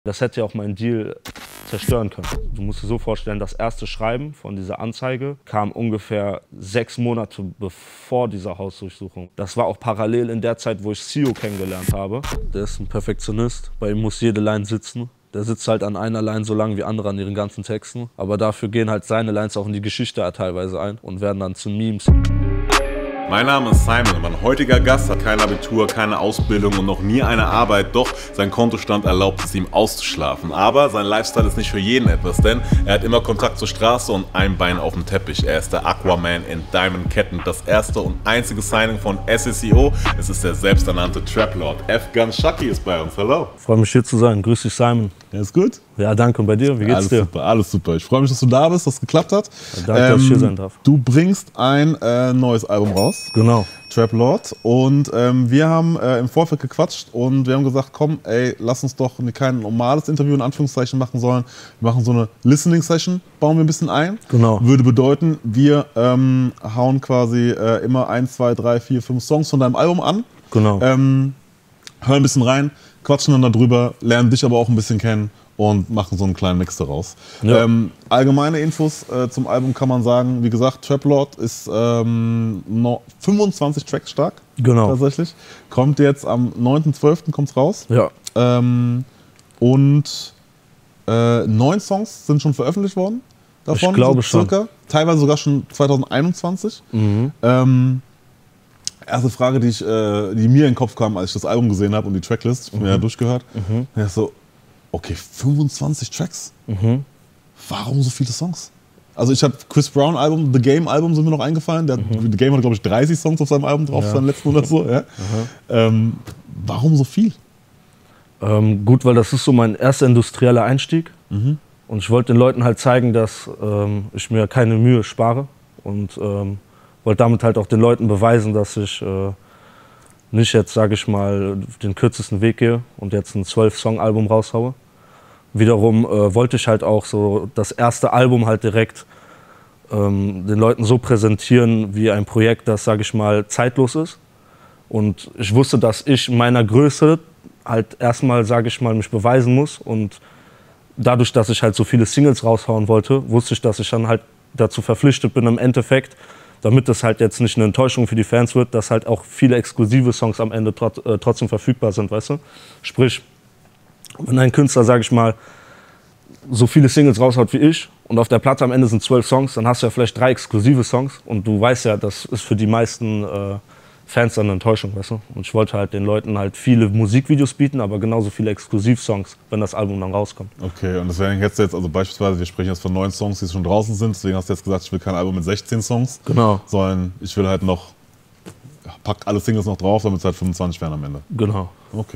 Das hätte ja auch meinen Deal zerstören können. Du musst dir so vorstellen, das erste Schreiben von dieser Anzeige kam ungefähr 6 Monate bevor dieser Hausdurchsuchung. Das war auch parallel in der Zeit, wo ich Sio kennengelernt habe. Der ist ein Perfektionist, bei ihm muss jede Line sitzen. Der sitzt halt an einer Line so lang wie andere an ihren ganzen Texten. Aber dafür gehen halt seine Lines auch in die Geschichte teilweise ein und werden dann zu Memes. Mein Name ist Simon und mein heutiger Gast hat kein Abitur, keine Ausbildung und noch nie eine Arbeit, doch sein Kontostand erlaubt es ihm auszuschlafen. Aber sein Lifestyle ist nicht für jeden etwas, denn er hat immer Kontakt zur Straße und ein Bein auf dem Teppich. Er ist der Aquaman in Diamond Ketten, das erste und einzige Signing von SSEO. Es ist der selbsternannte Traplord. F-Gun Shaki ist bei uns. Hallo. Freue mich hier zu sein. Grüß dich, Simon. Ja, ist gut? Ja, danke. Und bei dir? Wie geht's dir? Super, alles super. Ich freue mich, dass du da bist, dass es geklappt hat. Ja, danke, dass ich hier sein darf. Du bringst ein neues Album raus. Genau. Traplord. Und wir haben im Vorfeld gequatscht und wir haben gesagt, komm, ey, lass uns doch kein normales Interview in Anführungszeichen machen, sondern wir machen so eine Listening-Session, bauen wir ein bisschen ein. Genau. Würde bedeuten, wir hauen quasi immer 1, 2, 3, 4, 5 Songs von deinem Album an. Genau. Hören ein bisschen rein, quatschen dann darüber, lernen dich aber auch ein bisschen kennen und machen so einen kleinen Mix daraus. Ja. Allgemeine Infos zum Album kann man sagen, wie gesagt, Traplord ist noch 25 Tracks stark, Genau. tatsächlich. Kommt jetzt am 9.12. kommt's raus. Ja. Und 9 Songs sind schon veröffentlicht worden davon. Ich glaube so circa. Teilweise sogar schon 2021. Erste Frage, die mir in den Kopf kam, als ich das Album gesehen habe und die Tracklist, ich habe mir ja durchgehört. Ja, so, okay, 25 Tracks? Warum so viele Songs? Also ich habe Chris Brown Album, The Game Album sind mir noch eingefallen. The Game hat, glaube ich, 30 Songs auf seinem Album drauf, seinem letzten oder so. Ja. Warum so viel? Gut, weil das ist so mein erster industrieller Einstieg. Und ich wollte den Leuten halt zeigen, dass ich mir keine Mühe spare. Und wollte damit halt auch den Leuten beweisen, dass ich nicht jetzt, sage ich mal, den kürzesten Weg gehe und jetzt ein 12-Song-Album raushaue. Wiederum wollte ich halt auch so das erste Album halt direkt den Leuten so präsentieren wie ein Projekt, das, sage ich mal, zeitlos ist. Und ich wusste, dass ich in meiner Größe halt erstmal, sage ich mal, mich beweisen muss. Und dadurch, dass ich halt so viele Singles raushauen wollte, wusste ich, dass ich dann halt dazu verpflichtet bin, im Endeffekt, damit das halt jetzt nicht eine Enttäuschung für die Fans wird, dass halt auch viele exklusive Songs am Ende trotzdem verfügbar sind, weißt du? Sprich, wenn ein Künstler, sag ich mal, so viele Singles raushaut wie ich und auf der Platte am Ende sind 12 Songs, dann hast du ja vielleicht 3 exklusive Songs und du weißt ja, das ist für die meisten Fans dann eine Enttäuschung, weißt du? Und ich wollte halt den Leuten halt viele Musikvideos bieten, aber genauso viele Exklusivsongs, wenn das Album dann rauskommt. Okay, und deswegen jetzt also beispielsweise, wir sprechen jetzt von 9 Songs, die schon draußen sind, deswegen hast du jetzt gesagt, ich will kein Album mit 16 Songs, Genau. sondern ich will halt noch, pack alle Singles noch drauf, damit es halt 25 werden am Ende. Genau. Okay.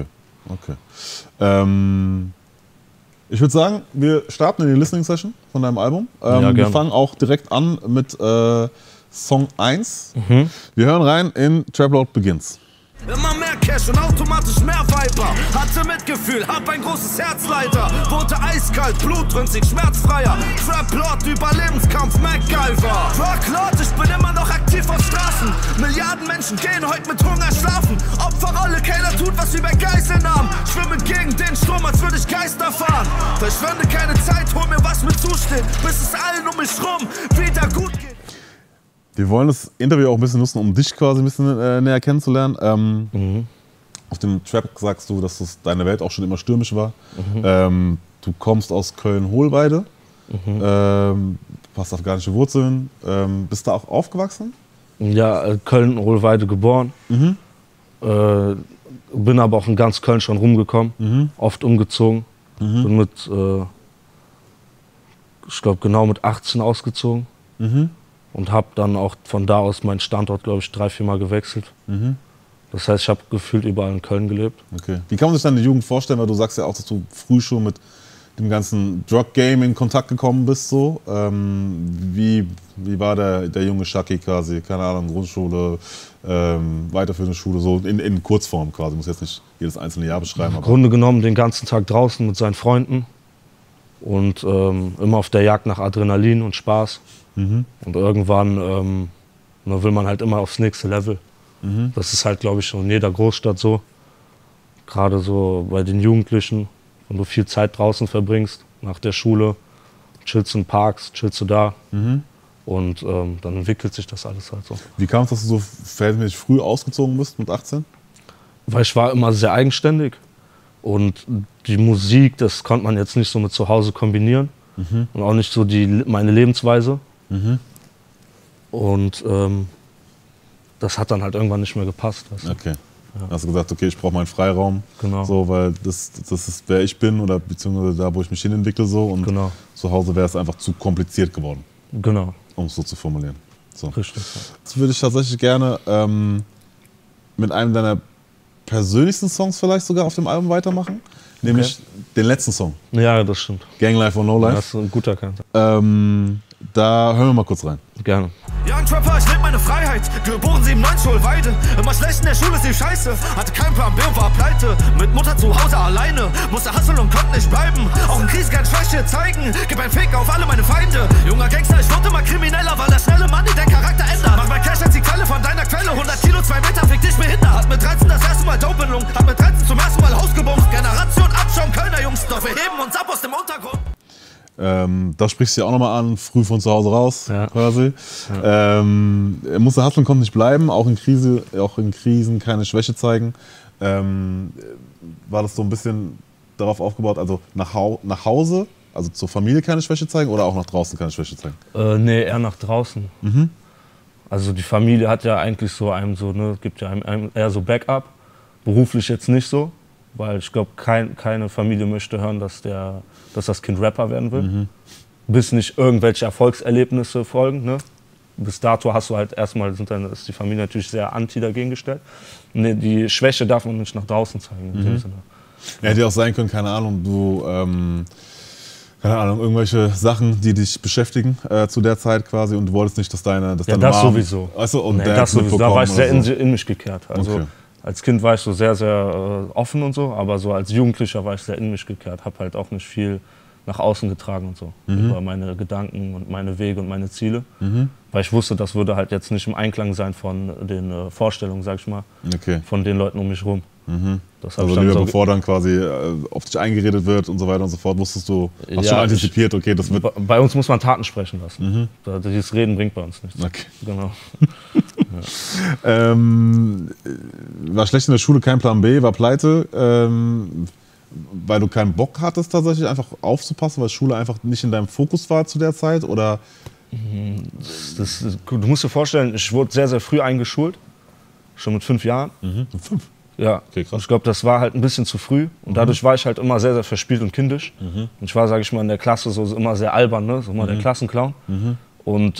Ich würde sagen, wir starten in die Listening-Session von deinem Album. Wir fangen auch direkt an mit Song 1. Wir hören rein in Traplord Begins. Immer mehr Cash und automatisch mehr Viper. Hatte Mitgefühl, hab ein großes Herz leider. Wurde eiskalt, blutrünstig, schmerzfreier. Traplord, Überlebenskampf, MacGyver. Traplord, ich bin immer noch aktiv auf Straßen. Milliarden Menschen gehen heute mit Hunger schlafen. Opferrolle, keiner tut was wie bei Geiselnahmen. Schwimme gegen den Strom, als würde ich Geister fahren. Verschwende keine Zeit, hol mir was mit zusteht, bis es allen um mich rum wieder gut geht. Wir wollen das Interview auch ein bisschen nutzen, um dich quasi ein bisschen näher kennenzulernen. Auf dem Track sagst du, dass deine Welt auch schon immer stürmisch war. Du kommst aus Köln-Hohlweide, hast afghanische Wurzeln. Bist da auch aufgewachsen? Ja, Köln-Hohlweide geboren. Bin aber auch in ganz Köln schon rumgekommen, oft umgezogen. Bin mit, ich glaube genau mit 18 ausgezogen. Und habe dann auch von da aus meinen Standort, glaube ich, 3, 4 Mal gewechselt. Das heißt, ich habe gefühlt überall in Köln gelebt. Okay. Wie kann man sich deine Jugend vorstellen? Weil du sagst ja auch, dass du früh schon mit dem ganzen Drug-Game in Kontakt gekommen bist. So. Wie war der junge Shaki quasi? Keine Ahnung, Grundschule, weiterführende Schule, so in Kurzform quasi. Ich muss jetzt nicht jedes einzelne Jahr beschreiben. Im Grunde genommen den ganzen Tag draußen mit seinen Freunden und immer auf der Jagd nach Adrenalin und Spaß. Und irgendwann will man halt immer aufs nächste Level. Das ist halt, glaube ich, schon in jeder Großstadt so. Gerade so bei den Jugendlichen. Wenn du viel Zeit draußen verbringst, nach der Schule, chillst in Parks, chillst du da. Und dann entwickelt sich das alles halt so. Wie kam es, dass du so verhältnismäßig früh ausgezogen bist mit 18? Weil ich war immer sehr eigenständig. Und die Musik, das konnte man jetzt nicht so mit zu Hause kombinieren. Und auch nicht so meine Lebensweise. Und das hat dann halt irgendwann nicht mehr gepasst. Weißt du? Okay. Ja. Hast du gesagt, okay, ich brauche meinen Freiraum, genau. So, weil das ist, wer ich bin oder beziehungsweise da, wo ich mich hinentwickle. So, und genau. Zu Hause wäre es einfach zu kompliziert geworden. Genau. Um es so zu formulieren. So. Richtig. Ja. Das würde ich tatsächlich gerne mit einem deiner persönlichsten Songs vielleicht sogar auf dem Album weitermachen. Nämlich den letzten Song. Ja, das stimmt. Gang Life or No Life. Das ist ein guter Kant. Da hören wir mal kurz rein. Gerne. Young Trapper, ich leb meine Freiheit. Geboren 97 Schulweide. Immer schlecht in der Schule, ist die Scheiße. Hatte keinen Plan B und war pleite. Mit Mutter zu Hause alleine. Musste hustlen und konnte nicht bleiben. Auch in Krisen kann Schwäche zeigen. Gib ein Fick auf alle meine Feinde. Junger Gangster, ich wurde immer krimineller, weil der schnelle Mann den Charakter ändert. Mach mein Cash als die Quelle von deiner Quelle. 100 Kilo, 2 Meter, fick dich behindert. Hat mit 13 das erste Mal Dopelung. Hat mit 13 zum ersten Mal Haus gebumst. Generation Abschaum, Kölner Jungs. Doch wir heben uns ab aus dem Untergrund. Da sprichst du ja auch nochmal an, früh von zu Hause raus, quasi. Ja. Musste hustlen, konnte nicht bleiben, auch in Krisen keine Schwäche zeigen. War das so ein bisschen darauf aufgebaut, also nach Hause, also zur Familie keine Schwäche zeigen oder auch nach draußen keine Schwäche zeigen? Nee, eher nach draußen. Also die Familie hat ja eigentlich so gibt ja einem eher so Backup, beruflich jetzt nicht so. Weil ich glaube, keine Familie möchte hören, dass das Kind Rapper werden will. Bis nicht irgendwelche Erfolgserlebnisse folgen. Ne? Bis dato hast du halt erstmal, ist die Familie natürlich sehr anti dagegen gestellt. Nee, die Schwäche darf man nicht nach draußen zeigen. In dem Sinne. Ja, hätte ja auch sein können, keine Ahnung, irgendwelche Sachen, die dich beschäftigen zu der Zeit quasi und du wolltest nicht, dass deine das Mom, sowieso. Weißt du, und das sowieso. Da war ich sehr so. in mich gekehrt. Also, okay. Als Kind war ich so sehr, sehr offen und so, aber so als Jugendlicher war ich sehr in mich gekehrt, habe halt auch nicht viel nach außen getragen und so, über meine Gedanken und meine Wege und meine Ziele, weil ich wusste, das würde halt jetzt nicht im Einklang sein von den Vorstellungen, sag ich mal, von den Leuten um mich rum. Das also lieber bevor dann quasi auf dich eingeredet wird und so weiter und so fort, hast schon antizipiert, okay, das wird... Bei uns muss man Taten sprechen lassen. Dieses Reden bringt bei uns nichts. Okay. Genau. War schlecht in der Schule, kein Plan B, war pleite, weil du keinen Bock hattest tatsächlich einfach aufzupassen, weil Schule einfach nicht in deinem Fokus war zu der Zeit, oder? Du musst dir vorstellen, ich wurde sehr, sehr früh eingeschult, schon mit 5 Jahren. Mit 5? Ja, okay, krass. Ich glaube, das war halt ein bisschen zu früh und dadurch war ich halt immer sehr, sehr verspielt und kindisch. Und ich war, sage ich mal, in der Klasse so immer sehr albern, ne? So immer der Klassenclown. Und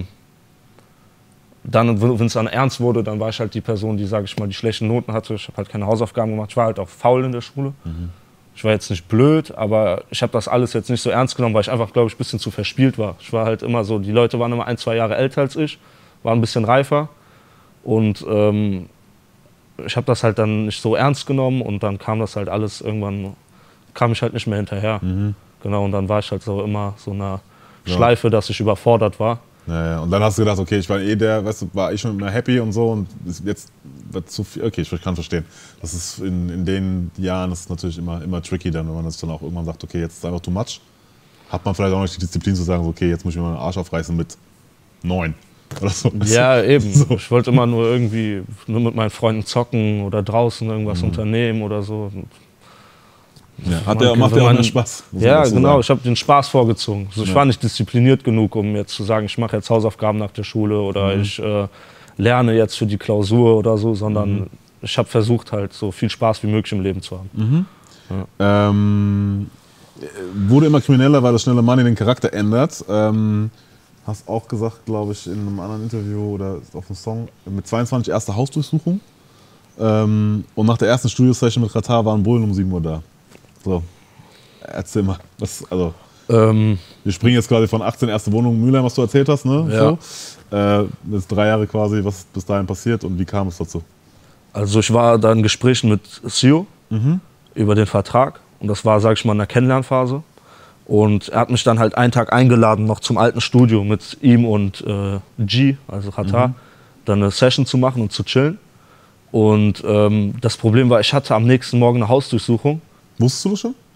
dann, wenn es dann ernst wurde, dann war ich halt die Person, die, sage ich mal, die schlechten Noten hatte. Ich habe halt keine Hausaufgaben gemacht. Ich war halt auch faul in der Schule. Ich war jetzt nicht blöd, aber ich habe das alles jetzt nicht so ernst genommen, weil ich einfach, glaube ich, ein bisschen zu verspielt war. Ich war halt immer so, die Leute waren immer 1, 2 Jahre älter als ich, waren ein bisschen reifer. Und ich habe das halt dann nicht so ernst genommen und dann kam das halt alles irgendwann, kam ich halt nicht mehr hinterher. Genau, und dann war ich halt so immer so einer Schleife, dass ich überfordert war. Ja. Und dann hast du gedacht, okay, ich war war ich schon immer happy und so und jetzt wird zu viel. Okay, ich kann verstehen. Das ist in den Jahren ist natürlich immer tricky dann, wenn man das dann auch irgendwann sagt, okay, jetzt ist einfach too much. Hat man vielleicht auch nicht die Disziplin zu sagen, okay, jetzt muss ich mir meinen Arsch aufreißen mit 9. Oder so. Ja, eben. So. Ich wollte immer nur mit meinen Freunden zocken oder draußen irgendwas unternehmen oder so. Ja, macht ja auch mehr Spaß. Ja, genau. Sagen. Ich habe den Spaß vorgezogen. Also ich war nicht diszipliniert genug, um jetzt zu sagen, ich mache jetzt Hausaufgaben nach der Schule oder ich lerne jetzt für die Klausur oder so, sondern ich habe versucht, halt so viel Spaß wie möglich im Leben zu haben. Ja. Wurde immer krimineller, weil das schnelle Money den Charakter ändert. Hast auch gesagt, glaube ich, in einem anderen Interview oder auf einem Song, mit 22 erste Hausdurchsuchung. Und nach der ersten Studio-Session mit Ratar waren Bullen um 7 Uhr da. So, erzähl mal. Wir springen jetzt quasi von 18 erste Wohnung Mülheim, was du erzählt hast, ne? Ja. So. Das ist 3 Jahre quasi, was bis dahin passiert und wie kam es dazu? Also ich war da in Gesprächen mit Sio über den Vertrag und das war, sag ich mal, in der Kennenlernphase. Und er hat mich dann halt einen Tag eingeladen, noch zum alten Studio mit ihm und G, also Ratar, dann eine Session zu machen und zu chillen. Und das Problem war, ich hatte am nächsten Morgen eine Hausdurchsuchung. Wusstest du das schon?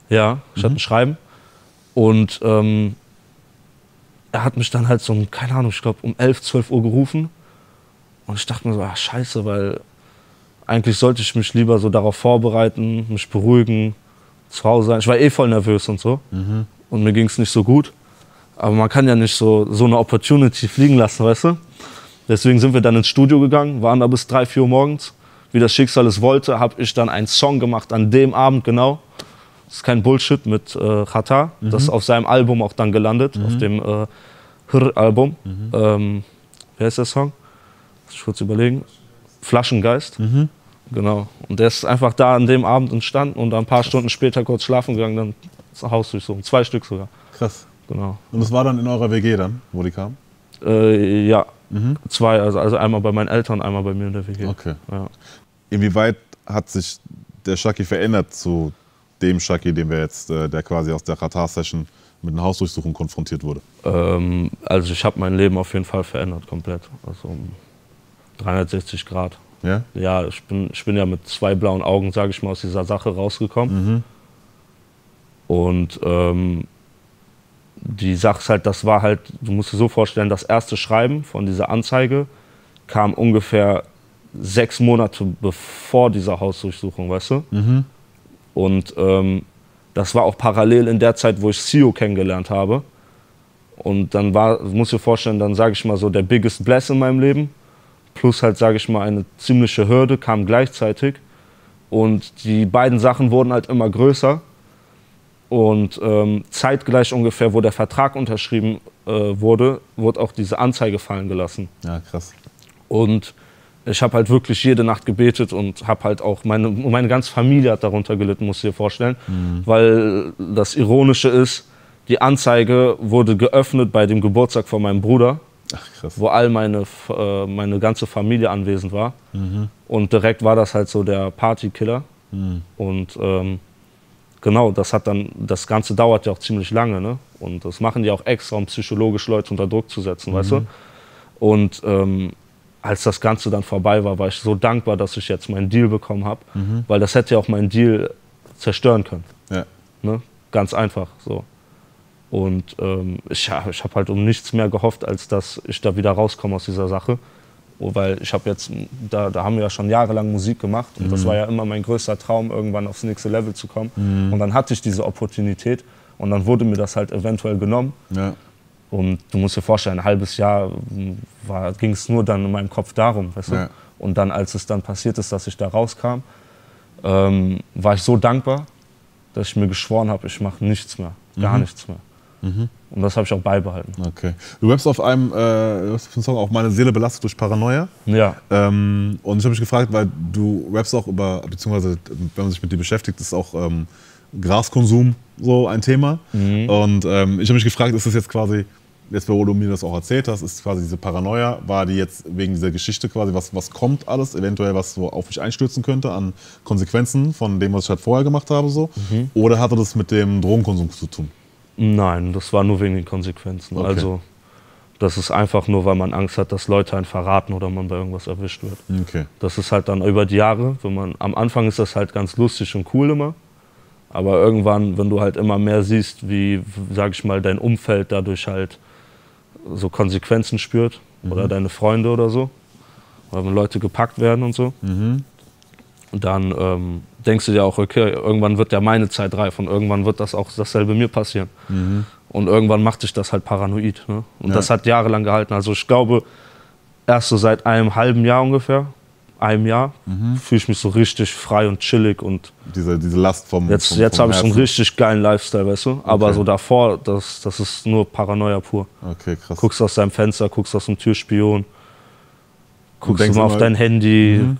Ja, ich hatte ein Schreiben. Und er hat mich dann halt so, keine Ahnung, ich glaube um 11, 12 Uhr gerufen. Und ich dachte mir so, ach scheiße, weil eigentlich sollte ich mich lieber so darauf vorbereiten, mich beruhigen, zu Hause sein. Ich war eh voll nervös und so. Und mir ging es nicht so gut. Aber man kann ja nicht so eine Opportunity fliegen lassen, weißt du? Deswegen sind wir dann ins Studio gegangen, waren da bis 3, 4 Uhr morgens. Wie das Schicksal es wollte, habe ich dann einen Song gemacht an dem Abend, genau. Das ist kein Bullshit, mit Xatar. Das ist auf seinem Album auch dann gelandet, auf dem Album. Wer ist der Song? Muss ich kurz überlegen. Flaschengeist. Genau. Und der ist einfach da an dem Abend entstanden und dann ein paar Stunden später kurz schlafen gegangen, dann ist Haus durchsuchen. 2 Stück sogar. Krass. Genau. Und das war dann in eurer WG dann, wo die kamen? Ja. 2, also einmal bei meinen Eltern, einmal bei mir in der WG. Okay. Ja. Inwieweit hat sich der Shaki verändert zu dem Shaki, den wir jetzt, der quasi aus der Xatar-Session mit einer Hausdurchsuchung konfrontiert wurde? Also ich habe mein Leben auf jeden Fall verändert, komplett. Also um 360 Grad. Ja? Ja, ich bin ja mit 2 blauen Augen, sage ich mal, aus dieser Sache rausgekommen. Und die Sache ist halt, das war halt, du musst dir so vorstellen, das erste Schreiben von dieser Anzeige kam ungefähr 6 Monate bevor dieser Hausdurchsuchung, weißt du? Und das war auch parallel in der Zeit, wo ich Sio kennengelernt habe. Und dann war, musst du dir vorstellen, dann sage ich mal so, der biggest bless in meinem Leben, plus halt, sage ich mal, eine ziemliche Hürde kam gleichzeitig. Und die beiden Sachen wurden halt immer größer. Und zeitgleich ungefähr, wo der Vertrag unterschrieben wurde auch diese Anzeige fallen gelassen. Ja, krass. Und ich habe halt wirklich jede Nacht gebetet und habe halt auch, meine ganze Familie hat darunter gelitten, musst du dir vorstellen. Weil das Ironische ist, die Anzeige wurde geöffnet bei dem Geburtstag von meinem Bruder. Ach, krass. Wo all meine ganze Familie anwesend war. Und direkt war das halt so der Partykiller. Und genau, das Ganze dauert ja auch ziemlich lange, ne? Und das machen die auch extra, um psychologisch Leute unter Druck zu setzen, weißt du? Und als das Ganze dann vorbei war, war ich so dankbar, dass ich jetzt meinen Deal bekommen habe, weil das hätte ja auch meinen Deal zerstören können. Ja. Ne? Ganz einfach so. Und ich habe halt um nichts mehr gehofft, als dass ich da wieder rauskomme aus dieser Sache. Weil ich habe jetzt, da haben wir ja schon jahrelang Musik gemacht und das war ja immer mein größter Traum, irgendwann aufs nächste Level zu kommen. Und dann hatte ich diese Opportunität und dann wurde mir das halt eventuell genommen. Ja. Und du musst dir vorstellen, ein halbes Jahr ging es nur dann in meinem Kopf darum, weißt du? Ja. Und dann, als es dann passiert ist, dass ich da rauskam, war ich so dankbar, dass ich mir geschworen habe, ich mache nichts mehr, gar nichts mehr. Und das habe ich auch beibehalten. Okay. Du rappst auf einem Song auch "Meine Seele belastet durch Paranoia". Ja. Und ich habe mich gefragt, weil du rappst auch über, beziehungsweise wenn man sich mit dir beschäftigt, ist auch Graskonsum so ein Thema. Und ich habe mich gefragt, ist das jetzt quasi, jetzt wo du mir das auch erzählt hast, ist quasi diese Paranoia, war die jetzt wegen dieser Geschichte quasi, was kommt alles, eventuell was so auf mich einstürzen könnte an Konsequenzen von dem, was ich halt vorher gemacht habe, so? Oder hatte das mit dem Drogenkonsum zu tun? Nein, das war nur wegen den Konsequenzen. Okay. Also das ist einfach nur, weil man Angst hat, dass Leute einen verraten oder man bei irgendwas erwischt wird. Okay. Das ist halt dann über die Jahre, am Anfang ist das halt ganz lustig und cool immer, aber irgendwann, wenn du halt immer mehr siehst, wie, sag ich mal, dein Umfeld dadurch halt so Konsequenzen spürt oder deine Freunde oder so, weil wenn Leute gepackt werden und so, und dann denkst du dir auch, okay, irgendwann wird ja meine Zeit reif und irgendwann wird das auch dasselbe mir passieren. Und irgendwann macht dich das halt paranoid. Ne? Und das hat jahrelang gehalten. Also ich glaube, erst so seit einem halben Jahr ungefähr, fühle ich mich so richtig frei und chillig. Und diese Last vom Jetzt habe ich so einen richtig geilen Lifestyle, weißt du? Aber so davor, das ist nur Paranoia pur. Okay, krass. Guckst aus deinem Fenster, guckst aus dem Türspion, guckst du mal auf dein Handy.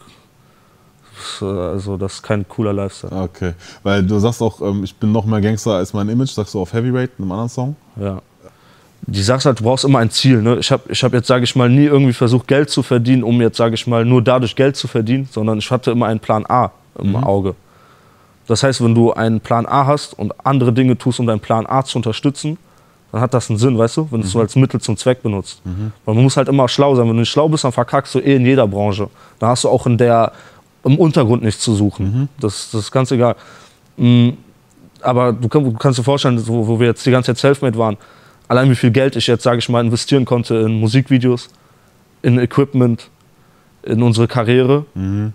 Also das ist kein cooler Lifestyle. Okay, weil du sagst auch, ich bin noch mehr Gangster als mein Image, sagst du auf Heavyweight, in einem anderen Song? Ja. Die Sache ist halt, du brauchst immer ein Ziel. Ne? Ich hab jetzt, sage ich mal, nie irgendwie versucht, Geld zu verdienen, um jetzt, sage ich mal, nur dadurch Geld zu verdienen, sondern ich hatte immer einen Plan A im Auge. Das heißt, wenn du einen Plan A hast und andere Dinge tust, um deinen Plan A zu unterstützen, dann hat das einen Sinn, weißt du, wenn du es so als Mittel zum Zweck benutzt. Weil man muss halt immer schlau sein. Wenn du nicht schlau bist, dann verkackst du in jeder Branche. Dann hast du auch im Untergrund nichts zu suchen. Das ist ganz egal. Aber du kannst dir vorstellen, so, wo wir jetzt die ganze Zeit Selfmade waren, allein wie viel Geld ich jetzt, sage ich mal, investieren konnte in Musikvideos, in Equipment, in unsere Karriere,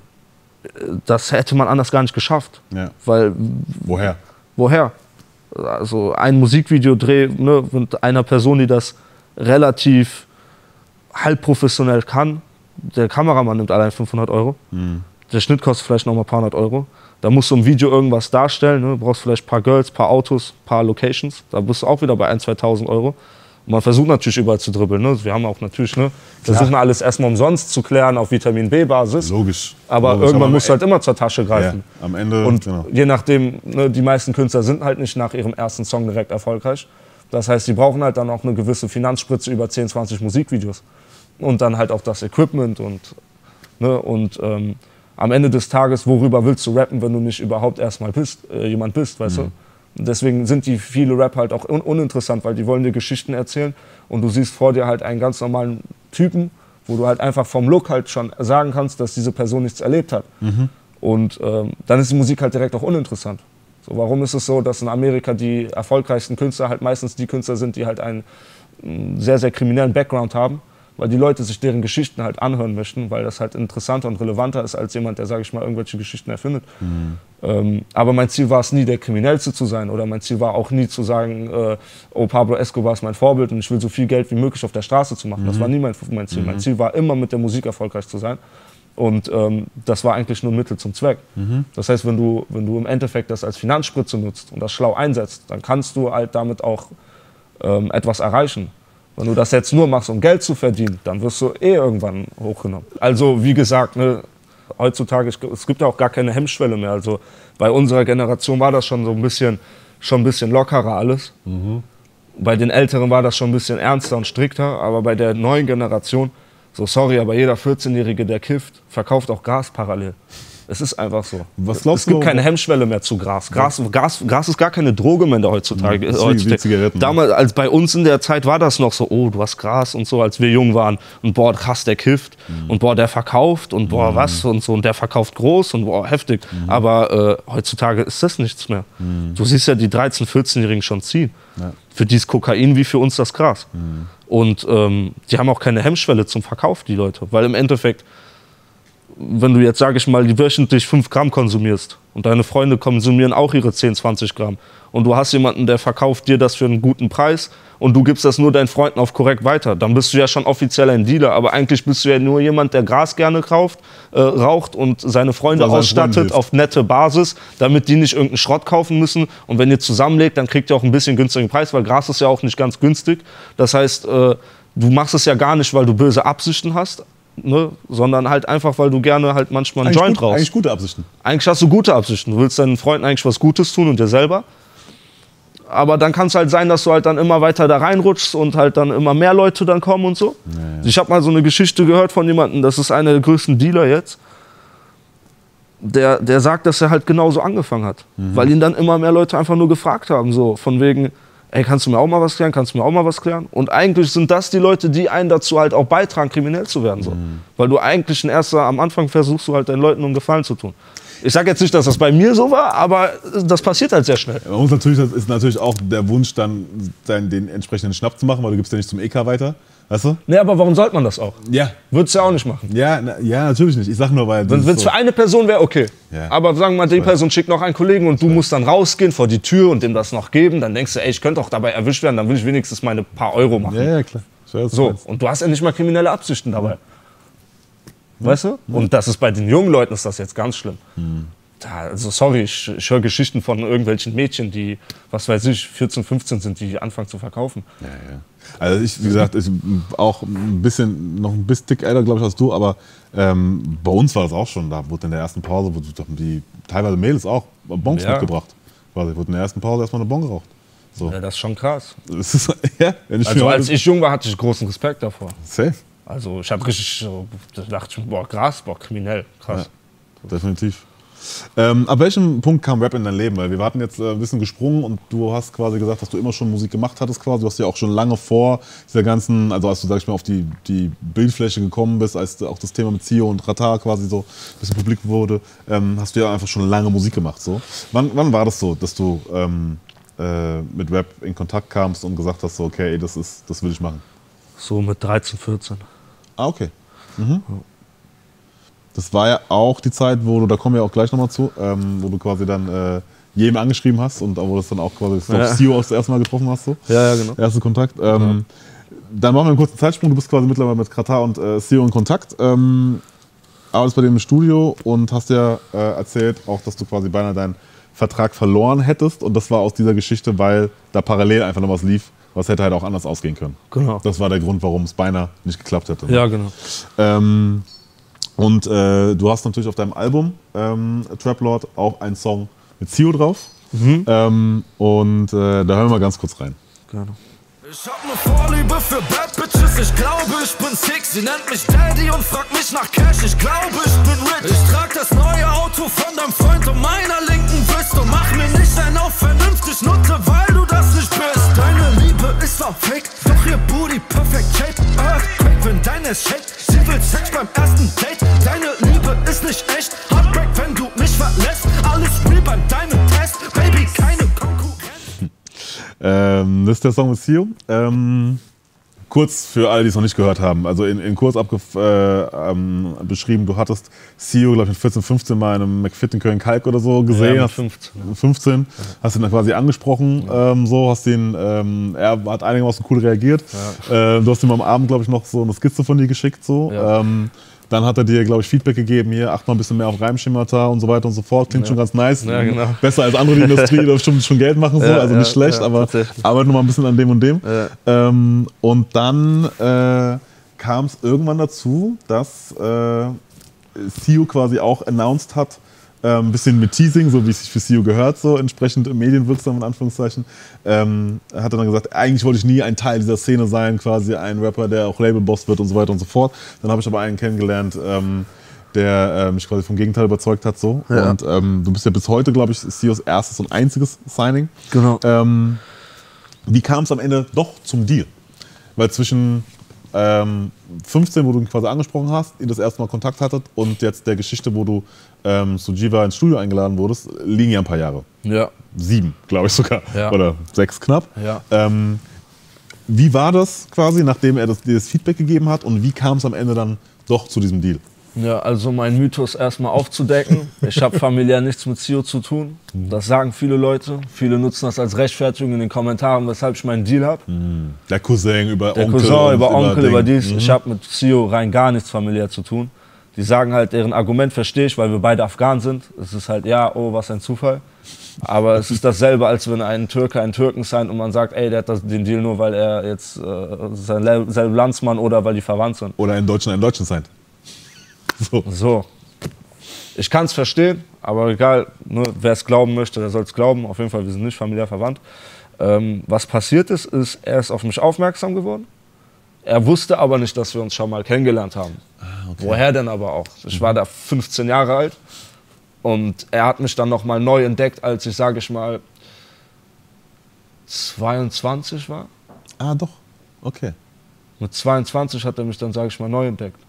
das hätte man anders gar nicht geschafft. Ja. Weil, woher? Also ein Musikvideodreh, ne, mit einer Person, die das relativ halbprofessionell kann. Der Kameramann nimmt allein 500 Euro. Der Schnitt kostet vielleicht noch mal ein paar hundert Euro. Da musst du im Video irgendwas darstellen. Ne? Du brauchst vielleicht ein paar Girls, ein paar Autos, ein paar Locations. Da bist du auch wieder bei 1.000, 2.000 Euro. Und man versucht natürlich überall zu dribbeln. Ne? Wir haben auch natürlich, versuchen alles erstmal umsonst zu klären auf Vitamin B-Basis. Logisch. Aber irgendwann musst du halt immer zur Tasche greifen. Ja, am Ende, und genau. Je nachdem, ne, die meisten Künstler sind halt nicht nach ihrem ersten Song direkt erfolgreich. Das heißt, die brauchen halt dann auch eine gewisse Finanzspritze über 10, 20 Musikvideos. Und dann halt auch das Equipment und am Ende des Tages, worüber willst du rappen, wenn du nicht überhaupt erstmal jemand bist, weißt du? Und deswegen sind die viele Rap halt auch uninteressant, weil die wollen dir Geschichten erzählen und du siehst vor dir halt einen ganz normalen Typen, wo du halt einfach vom Look halt schon sagen kannst, dass diese Person nichts erlebt hat. Und dann ist die Musik halt direkt auch uninteressant. So, warum ist es so, dass in Amerika die erfolgreichsten Künstler halt meistens die Künstler sind, die halt einen sehr, sehr kriminellen Background haben? Weil die Leute sich deren Geschichten halt anhören möchten, weil das halt interessanter und relevanter ist als jemand, der, sage ich mal, irgendwelche Geschichten erfindet. Aber mein Ziel war es nie, der Kriminellste zu sein, oder mein Ziel war auch nie zu sagen, oh, Pablo Escobar ist mein Vorbild und ich will so viel Geld wie möglich auf der Straße zu machen. Das war nie mein Ziel. Mein Ziel war immer, mit der Musik erfolgreich zu sein. Und das war eigentlich nur ein Mittel zum Zweck. Das heißt, wenn du im Endeffekt das als Finanzspritze nutzt und das schlau einsetzt, dann kannst du halt damit auch etwas erreichen. Wenn du das jetzt nur machst, um Geld zu verdienen, dann wirst du irgendwann hochgenommen. Also wie gesagt, ne, heutzutage, es gibt ja auch gar keine Hemmschwelle mehr. Also bei unserer Generation war das schon so ein bisschen lockerer alles. Bei den Älteren war das schon ein bisschen ernster und strikter, aber bei der neuen Generation, so sorry, aber jeder 14-Jährige, der kifft, verkauft auch Gras parallel. Es ist einfach so. Was glaubst es gibt keine Hemmschwelle mehr zu Gras. Gras ist gar keine Droge mehr heutzutage. Wie Zigaretten. Damals, als bei uns in der Zeit war das noch so, oh, du hast Gras und so, als wir jung waren. Und boah, krass, der kifft. Und boah, der verkauft. Und boah, was und so. Und der verkauft groß und boah, heftig. Aber heutzutage ist das nichts mehr. Du siehst ja die 13-, 14-Jährigen schon ziehen. Ja. Für die ist Kokain wie für uns das Gras. Und die haben auch keine Hemmschwelle zum Verkauf, die Leute. Weil im Endeffekt, wenn du jetzt, sage ich mal, die wöchentlich 5 Gramm konsumierst und deine Freunde konsumieren auch ihre 10, 20 Gramm und du hast jemanden, der verkauft dir das für einen guten Preis und du gibst das nur deinen Freunden auf korrekt weiter, dann bist du ja schon offiziell ein Dealer, aber eigentlich bist du ja nur jemand, der Gras gerne raucht und seine Freunde ausstattet auf nette Basis, damit die nicht irgendeinen Schrott kaufen müssen, und wenn ihr zusammenlegt, dann kriegt ihr auch ein bisschen günstigen Preis, weil Gras ist ja auch nicht ganz günstig. Das heißt, du machst es ja gar nicht, weil du böse Absichten hast, ne, sondern halt einfach, weil du gerne halt manchmal einen Joint rauchst. Eigentlich gute Absichten. Eigentlich hast du gute Absichten. Du willst deinen Freunden eigentlich was Gutes tun und dir selber. Aber dann kann es halt sein, dass du halt dann immer weiter da reinrutschst und halt dann immer mehr Leute dann kommen und so. Ja. Ich habe mal so eine Geschichte gehört von jemandem, das ist einer der größten Dealer jetzt, der sagt, dass er halt genauso angefangen hat. Weil ihn dann immer mehr Leute einfach nur gefragt haben, so von wegen, ey, kannst du mir auch mal was klären, kannst du mir auch mal was klären? Und eigentlich sind das die Leute, die einen dazu halt auch beitragen, kriminell zu werden. So. Weil du eigentlich am Anfang versuchst du halt deinen Leuten einen Gefallen zu tun. Ich sage jetzt nicht, dass das bei mir so war, aber das passiert halt sehr schnell. Bei uns ist natürlich auch der Wunsch, dann den entsprechenden Schnapp zu machen, weil du gibst ja nicht zum EK weiter. Weißt du? Nee, aber warum sollte man das auch? Ja. Würdest du ja auch nicht machen. Ja, natürlich nicht. Ich sag nur, weil... Wenn es für eine Person wäre, okay. Ja. Aber sagen wir mal, die Person schickt noch einen Kollegen und du musst dann rausgehen vor die Tür und dem das noch geben. Dann denkst du, ey, ich könnte auch dabei erwischt werden, dann will ich wenigstens meine paar Euro machen. Ja, klar. So, und du hast ja nicht mal kriminelle Absichten dabei. Weißt du? Und das ist bei den jungen Leuten ist das jetzt ganz schlimm. Also sorry, ich höre Geschichten von irgendwelchen Mädchen, die, was weiß ich, 14, 15 sind, die anfangen zu verkaufen. Ja. Also ich, wie gesagt, ich auch noch ein bisschen dick älter, glaube ich, als du, aber bei uns war das auch schon, da wurde in der ersten Pause, die teilweise Mädels auch Bons mitgebracht. Quasi, wurde in der ersten Pause erstmal eine Bon geraucht. So. Ja, das ist schon krass. Das ist, ja, also als ich jung war, hatte ich großen Respekt davor. Safe. Also ich habe richtig so, da dachte ich, boah, krass, boah, kriminell, krass. Ja, definitiv. Ab welchem Punkt kam Rap in dein Leben? Weil wir hatten jetzt ein bisschen gesprungen und du hast quasi gesagt, dass du immer schon Musik gemacht hattest quasi. Du hast ja auch schon lange vor dieser ganzen, also als du, sag ich mal, auf die Bildfläche gekommen bist, als auch das Thema mit Sio und Ratar quasi so ein bisschen publik wurde, hast du ja einfach schon lange Musik gemacht. So. Wann war das so, dass du mit Rap in Kontakt kamst und gesagt hast, so, okay, ey, das will ich machen? So mit 13, 14. Ah, okay. Mhm. Das war ja auch die Zeit, wo du, da kommen wir auch gleich nochmal zu, wo du quasi dann jedem angeschrieben hast und wo das dann auch quasi Sio das erste Mal getroffen hast. So. Ja, genau. Erster Kontakt. Dann machen wir einen kurzen Zeitsprung. Du bist quasi mittlerweile mit Ratar und Sio in Kontakt. Arbeitest bei dem im Studio und hast ja erzählt auch, dass du quasi beinahe deinen Vertrag verloren hättest. Und das war aus dieser Geschichte, weil da parallel einfach noch was lief, was hätte halt auch anders ausgehen können. Genau. Das war der Grund, warum es beinahe nicht geklappt hätte. Ja, genau. Und du hast natürlich auf deinem Album Trap Lord auch einen Song mit Sio drauf. Und da hören wir mal ganz kurz rein. Gerne. Ich hab ne Vorliebe für Bad Bitches, ich glaube ich bin sick. Sie nennt mich Daddy und fragt mich nach Cash, ich glaube ich bin rich. Ich trag das neue Auto von deinem Freund und meiner linken Brust. Und mach mir nicht ein auf vernünftig Nutte, weil du das nicht bist. Deine Liebe ist zwar fake, doch ihr Booty perfect shape. Earthquake, wenn deine shake, sie will Sex beim ersten Date. Deine Liebe ist nicht echt, Heartbreak, wenn du mich verlässt. Alles real bei deinem Test, Baby, keine Konkurrenz. Das ist der Song mit Sio. Kurz für alle, die es noch nicht gehört haben. Also in kurz beschrieben, du hattest Sio, glaube ich, mit 14, 15 mal in einem McFit in Köln-Kalk oder so gesehen. Ja, mit 15. 15. Hast ihn dann quasi angesprochen, so, hast ihn, er hat einigermaßen cool reagiert. Ja. Du hast ihm am Abend, glaube ich, noch so eine Skizze von dir geschickt, so. Ja. Dann hat er dir, glaube ich, Feedback gegeben, hier, acht mal ein bisschen mehr auf Reimschemata und so weiter und so fort. Klingt schon ganz nice. Ja, genau. Besser als andere in der Industrie, da schon Geld machen, so. Also nicht schlecht, aber arbeit noch mal ein bisschen an dem und dem. Ja. Und dann kam es irgendwann dazu, dass Sio quasi auch announced hat, ein bisschen mit Teasing, so wie es sich für Sio gehört, so entsprechend medienwirksam in Anführungszeichen, hat er dann gesagt, eigentlich wollte ich nie ein Teil dieser Szene sein, quasi ein Rapper, der auch Labelboss wird und so weiter und so fort. Dann habe ich aber einen kennengelernt, der mich quasi vom Gegenteil überzeugt hat. So. Ja. Und du bist ja bis heute, glaube ich, Sios erstes und einziges Signing. Genau. Wie kam es am Ende doch zum Deal? Weil zwischen 15, wo du ihn quasi angesprochen hast, ihr das erste Mal Kontakt hattet und jetzt der Geschichte, wo du zu Jiva ins Studio eingeladen wurdest, liegen ja ein paar Jahre. Ja. 7, glaube ich sogar. Ja. Oder 6 knapp. Ja. Wie war das quasi, nachdem er dir das Feedback gegeben hat und wie kam es am Ende dann doch zu diesem Deal? Ja, also mein Mythos erstmal aufzudecken. Ich habe familiär nichts mit Sio zu tun. Das sagen viele Leute. Viele nutzen das als Rechtfertigung in den Kommentaren, weshalb ich meinen Deal habe. Der Cousin über der Onkel. Cousin über Onkel, über dies. Ich habe mit Sio rein gar nichts familiär zu tun. Die sagen halt, deren Argument verstehe ich, weil wir beide Afghanen sind. Es ist halt, ja, oh, was ein Zufall. Aber es ist dasselbe, als wenn ein Türke einen Türken sein und man sagt, ey, der hat den Deal nur, weil er jetzt sein selber Landsmann oder weil die verwandt sind. Oder ein Deutschen sein. So. Ich kann es verstehen, aber egal, ne, wer es glauben möchte, der soll es glauben. Auf jeden Fall, wir sind nicht familiär verwandt. Was passiert ist, er ist auf mich aufmerksam geworden. Er wusste aber nicht, dass wir uns schon mal kennengelernt haben. Okay. Woher denn aber auch? Ich war da 15 Jahre alt und er hat mich dann nochmal neu entdeckt, als ich, sage ich mal, 22 war. Ah, doch. Okay. Mit 22 hat er mich dann, sage ich mal, neu entdeckt.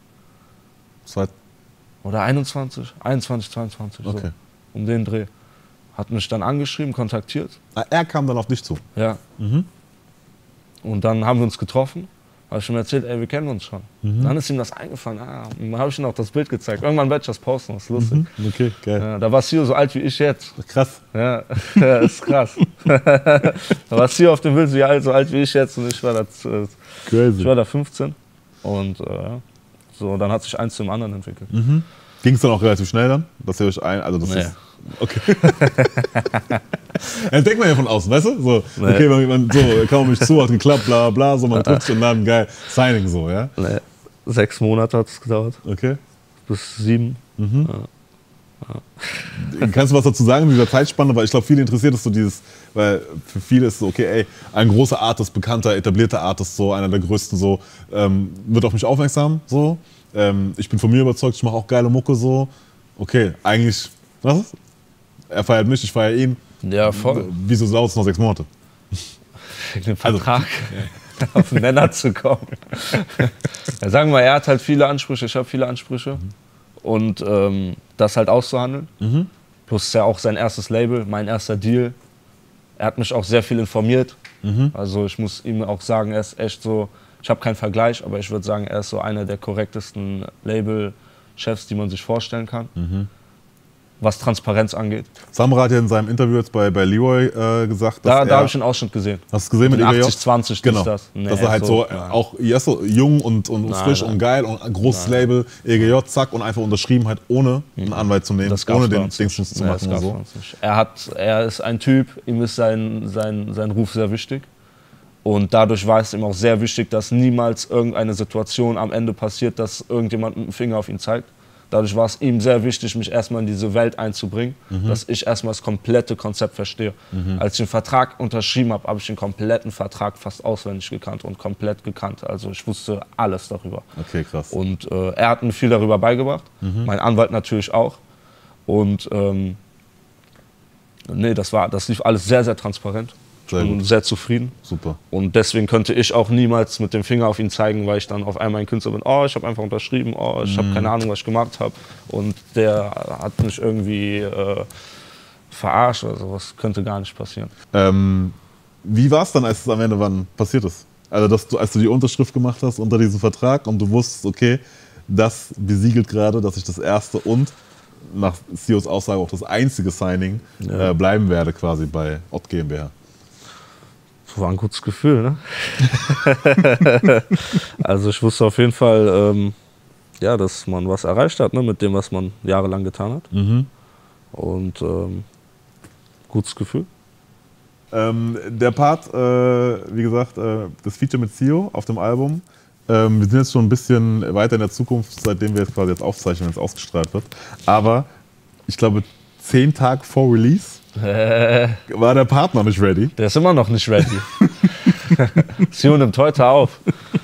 Oder 21, 22, okay. So, um den Dreh. Hat mich dann angeschrieben, kontaktiert. Er kam dann auf dich zu? Ja. Und dann haben wir uns getroffen. Habe ich ihm erzählt, ey, wir kennen uns schon. Dann ist ihm das eingefallen. Dann habe ich ihm auch das Bild gezeigt. Irgendwann werde ich das posten, das ist lustig. Okay, geil. Ja, da war Sio so alt wie ich jetzt. Krass. Ja, ist krass. Da war Sio auf dem Bild so alt wie ich jetzt und ich war da 15. Und so, dann hat sich eins zum anderen entwickelt. Ging es dann auch relativ schnell dann? Dass ihr euch ist, okay. Das denkt man ja von außen, weißt du? So, okay, so, kam mich zu, hat geklappt, bla bla, so, man trifft sich und dann geil, Signing so, ja? 6 Monate hat es gedauert. Okay. Bis 7. Kannst du was dazu sagen in dieser Zeitspanne? Weil ich glaube, viele interessiert es so dieses, weil für viele ist es so, okay, ey, ein großer Artist, bekannter, etablierter Artist, so, einer der größten, so, wird auf mich aufmerksam, so. Ich bin von mir überzeugt, ich mache auch geile Mucke, so. Okay, eigentlich Was ist? Er feiert mich, ich feiere ihn. Ja, voll. Wieso dauert es noch 6 Monate? Wegen dem Vertrag auf den Nenner zu kommen. Ja, sagen wir, er hat halt viele Ansprüche, ich habe viele Ansprüche. Und das halt auszuhandeln. Plus ist ja auch sein erstes Label, mein erster Deal. Er hat mich auch sehr viel informiert. Also ich muss ihm auch sagen, er ist echt so, ich habe keinen Vergleich, aber ich würde sagen, er ist so einer der korrektesten Label-Chefs, die man sich vorstellen kann. Was Transparenz angeht. Samra hat ja in seinem Interview jetzt bei Leroy gesagt, dass Da habe ich einen Ausschnitt gesehen. Hast du gesehen mit 80-20 Genau. das? Nee, dass er halt so auch so jung und frisch und geil und ein großes Label, EGJ, zack, und einfach unterschrieben hat, ohne einen Anwalt zu nehmen, ohne den Dingsens zu machen und so. Er ist ein Typ, ihm ist sein Ruf sehr wichtig. Und dadurch war es ihm auch sehr wichtig, dass niemals irgendeine Situation am Ende passiert, dass irgendjemand mit dem Finger auf ihn zeigt. Dadurch war es ihm sehr wichtig, mich erstmal in diese Welt einzubringen, dass ich erstmal das komplette Konzept verstehe. Als ich den Vertrag unterschrieben habe, habe ich den kompletten Vertrag fast auswendig gekannt und komplett gekannt. Also ich wusste alles darüber. Okay, krass. Und er hat mir viel darüber beigebracht, mein Anwalt natürlich auch. Und nee, das lief alles sehr, sehr transparent. Ich bin sehr zufrieden. Super. Und deswegen könnte ich auch niemals mit dem Finger auf ihn zeigen, weil ich dann auf einmal ein Künstler bin, oh, ich habe einfach unterschrieben, oh, ich habe keine Ahnung, was ich gemacht habe. Und der hat mich irgendwie verarscht oder sowas. Könnte gar nicht passieren. Wie war es dann, als es am Ende wann passiert ist? Also als du die Unterschrift gemacht hast unter diesem Vertrag und du wusstest, okay, das besiegelt gerade, dass ich das erste und nach CEOs Aussage auch das einzige Signing bleiben werde quasi bei Ott GmbH. War ein gutes Gefühl, ne? Also ich wusste auf jeden Fall, dass man was erreicht hat, ne, mit dem, was man jahrelang getan hat. Und gutes Gefühl. Der Part, wie gesagt, das Feature mit CEO auf dem Album, wir sind jetzt schon ein bisschen weiter in der Zukunft, seitdem wir jetzt quasi jetzt aufzeichnen, wenn es ausgestrahlt wird. Aber ich glaube, 10 Tage vor Release war der Partner nicht ready. Der ist immer noch nicht ready. CEO nimmt heute auf.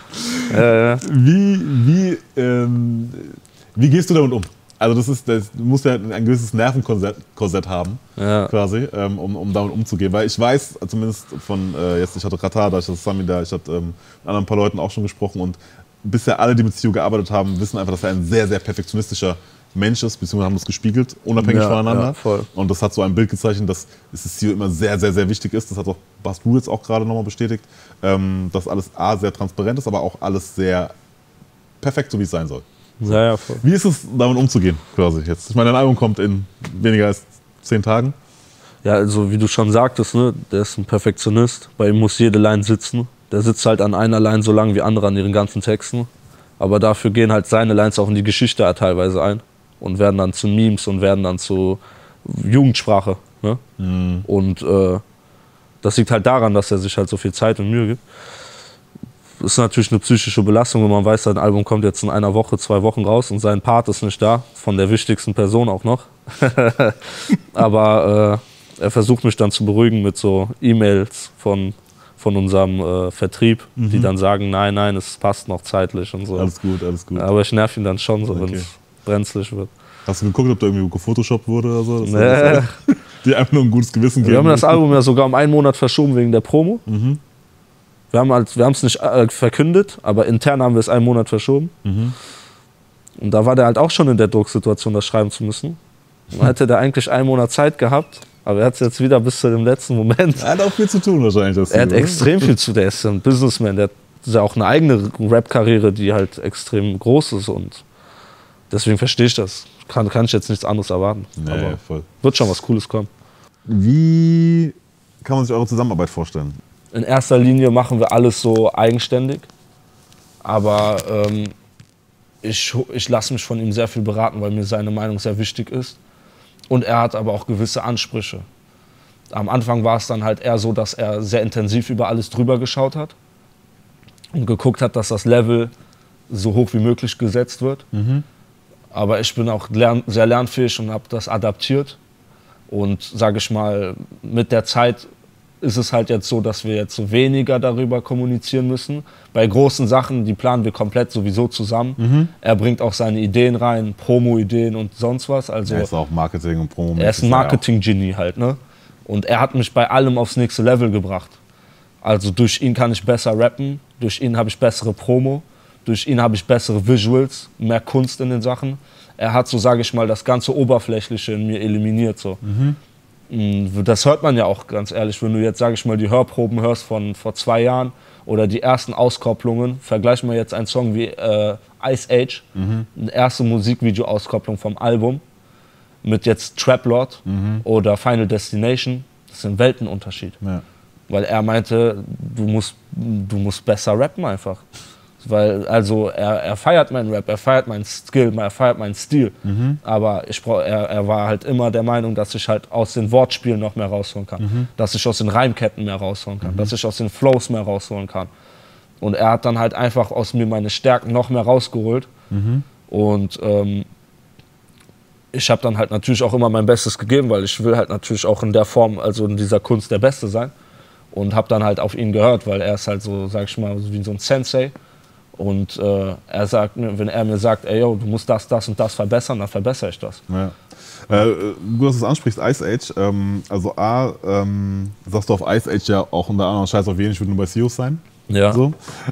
Wie gehst du damit um? Also du musst ja ein gewisses Nervenkorsett haben, quasi, um damit umzugehen. Weil ich weiß, zumindest ich hatte Ratada, ich hatte Sami da, ich hatte mit anderen paar Leuten auch schon gesprochen und bisher alle, die mit CEO gearbeitet haben, wissen einfach, dass er ein sehr, sehr perfektionistischer Mensch ist, beziehungsweise haben das gespiegelt, unabhängig voneinander. Ja, voll. Und das hat so ein Bild gezeichnet, dass das CEO immer sehr, sehr, sehr wichtig ist. Das hat auch Bas Du jetzt auch gerade nochmal bestätigt, dass alles sehr transparent ist, aber auch alles sehr perfekt, so wie es sein soll. Ja, voll. Wie ist es, damit umzugehen, quasi jetzt? Ich meine, dein Album kommt in weniger als 10 Tagen. Ja, also wie du schon sagtest, ne, der ist ein Perfektionist. Bei ihm muss jede Line sitzen. Der sitzt halt an einer Line so lange wie andere an ihren ganzen Texten. Aber dafür gehen halt seine Lines auch in die Geschichte teilweise ein. Und werden dann zu Memes und werden dann zu Jugendsprache. Ne? Und das liegt halt daran, dass er sich halt so viel Zeit und Mühe gibt. Das ist natürlich eine psychische Belastung, wenn man weiß, sein Album kommt jetzt in einer Woche, 2 Wochen raus und sein Part ist nicht da, von der wichtigsten Person auch noch. Aber er versucht mich dann zu beruhigen mit so E-Mails von unserem Vertrieb, die dann sagen, nein, es passt noch zeitlich und so. Alles gut, alles gut. Aber ich nerv ihn dann schon so, wenn es brenzlig wird. Hast du geguckt, ob da irgendwie gefotoshoppt wurde oder so? Nee. Die einfach nur ein gutes Gewissen geben. Wir haben das Album ja sogar um 1 Monat verschoben wegen der Promo. Wir haben es nicht verkündet, aber intern haben wir es 1 Monat verschoben. Und da war der halt auch schon in der Drucksituation, das schreiben zu müssen. Dann hätte der eigentlich 1 Monat Zeit gehabt, aber er hat es jetzt wieder bis zu dem letzten Moment. Er hat auch viel zu tun wahrscheinlich. Er hat extrem viel zu tun. Der ist ein Businessman, der hat ja auch eine eigene Rap-Karriere, die halt extrem groß ist. Und deswegen verstehe ich das. Kann ich jetzt nichts anderes erwarten. Nee, aber voll. Wird schon was Cooles kommen. Wie kann man sich eure Zusammenarbeit vorstellen? In erster Linie machen wir alles so eigenständig. Aber ich lasse mich von ihm sehr viel beraten, weil mir seine Meinung sehr wichtig ist. Und er hat aber auch gewisse Ansprüche. Am Anfang war es dann halt eher so, dass er sehr intensiv über alles drüber geschaut hat und geguckt hat, dass das Level so hoch wie möglich gesetzt wird. Aber ich bin auch sehr lernfähig und habe das adaptiert. Und sage ich mal, mit der Zeit ist es halt jetzt so, dass wir jetzt so weniger darüber kommunizieren müssen. Bei großen Sachen, die planen wir komplett sowieso zusammen. Er bringt auch seine Ideen rein, Promo-Ideen und sonst was. Also er ist auch Marketing und Promo. Er ist ein Marketing-Genie halt, ne? Und er hat mich bei allem aufs nächste Level gebracht. Also durch ihn kann ich besser rappen, durch ihn habe ich bessere Promo, durch ihn habe ich bessere Visuals, mehr Kunst in den Sachen. Er hat so, sage ich mal, das ganze Oberflächliche in mir eliminiert. So. Das hört man ja auch, ganz ehrlich, wenn du jetzt, sage ich mal, die Hörproben hörst von vor 2 Jahren oder die ersten Auskopplungen. Vergleich mal jetzt einen Song wie Ice Age, eine erste Musikvideo-Auskopplung vom Album, mit jetzt Trap Lord oder Final Destination. Das ist ein Weltenunterschied. Ja. Weil er meinte, du musst besser rappen einfach. Weil, also er feiert meinen Rap, er feiert meinen Skill, er feiert meinen Stil. Aber er war halt immer der Meinung, dass ich halt aus den Wortspielen noch mehr rausholen kann. Dass ich aus den Reimketten mehr rausholen kann. Dass ich aus den Flows mehr rausholen kann. Und er hat dann halt einfach aus mir meine Stärken noch mehr rausgeholt. Und ich habe dann halt natürlich auch immer mein Bestes gegeben, weil ich will halt natürlich auch in der Form, also in dieser Kunst der Beste sein. Und habe dann halt auf ihn gehört, weil er ist halt so, sag ich mal, wie so ein Sensei. Und er sagt, wenn er mir sagt, ey, yo, du musst das und das verbessern, dann verbessere ich das. Ja. Du hast es ansprichst, Ice Age. Also A, sagst du auf Ice Age ja auch unter anderem Scheiß auf jeden, ich würde nur bei Sios sein. Ja. So.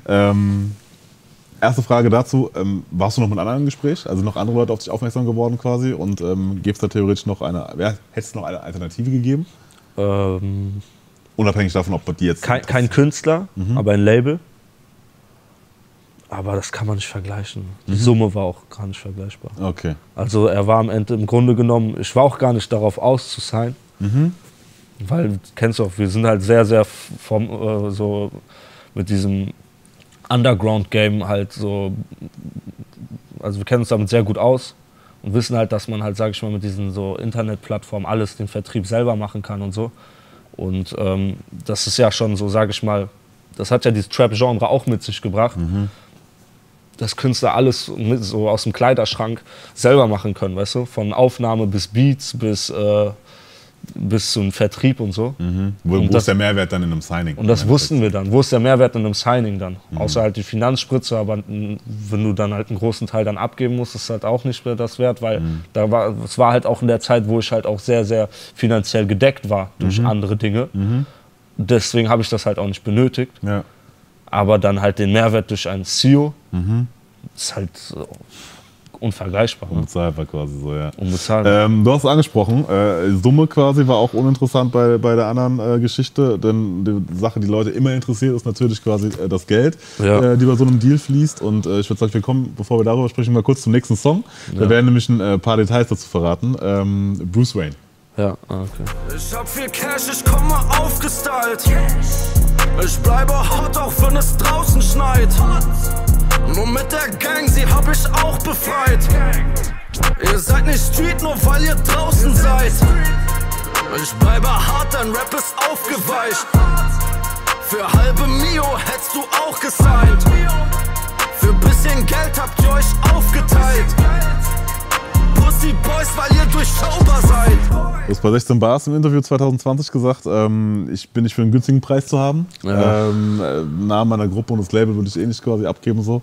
Erste Frage dazu, warst du noch mit anderen im Gespräch? Also noch andere Leute auf dich aufmerksam geworden quasi? Und gäbe es da theoretisch noch hättest du noch eine Alternative gegeben? Unabhängig davon, ob bei dir jetzt... Kein Künstler, aber ein Label. Aber das kann man nicht vergleichen. Die Summe war auch gar nicht vergleichbar. Okay. Also er war am Ende im Grunde genommen, ich war auch gar nicht darauf aus zu sein. Weil, kennst du auch, wir sind halt sehr, sehr so mit diesem Underground-Game halt so, also wir kennen uns damit sehr gut aus und wissen halt, dass man halt, sag ich mal, mit diesen so Internetplattformen alles den Vertrieb selber machen kann und so. Und das ist ja schon so, sag ich mal, das hat ja dieses Trap-Genre auch mit sich gebracht, dass Künstler alles so aus dem Kleiderschrank selber machen können, weißt du? Von Aufnahme bis Beats bis zum Vertrieb und so. Wo ist der Mehrwert dann in einem Signing? Und das wussten wir dann. Wo ist der Mehrwert in einem Signing dann? Außer halt die Finanzspritze, aber wenn du dann halt einen großen Teil dann abgeben musst, ist halt auch nicht mehr das wert, weil es war halt auch in der Zeit, wo ich halt auch sehr, sehr finanziell gedeckt war durch andere Dinge. Deswegen habe ich das halt auch nicht benötigt. Ja. Aber dann halt den Mehrwert durch einen CEO ist halt unvergleichbar. Unbezahlbar quasi so, ja. Unbezahlbar. Du hast es angesprochen, Summe quasi war auch uninteressant bei der anderen Geschichte, denn die Sache, die Leute immer interessiert, ist natürlich quasi das Geld, die bei so einem Deal fließt. Und ich würde sagen, wir kommen, bevor wir darüber sprechen, mal kurz zum nächsten Song. Da werden nämlich ein paar Details dazu verraten. Bruce Wayne. Ja, okay. Ich hab viel Cash, ich komme aufgestylt. Ich bleibe hot, auch wenn es draußen schneit. Nur mit der Gang, sie hab ich auch befreit. Ihr seid nicht Street, nur weil ihr draußen seid. Ich bleibe hart, dein Rap ist aufgeweicht. Für halbe Mio hättest du auch gesigned. Für bisschen Geld habt ihr euch aufgeteilt. Pussy Boys, weil ihr durchschaubar seid. Du hast bei 16 Bars im Interview 2020 gesagt, ich bin nicht für einen günstigen Preis zu haben. Ja. Namen meiner Gruppe und das Label würde ich eh nicht quasi abgeben. So.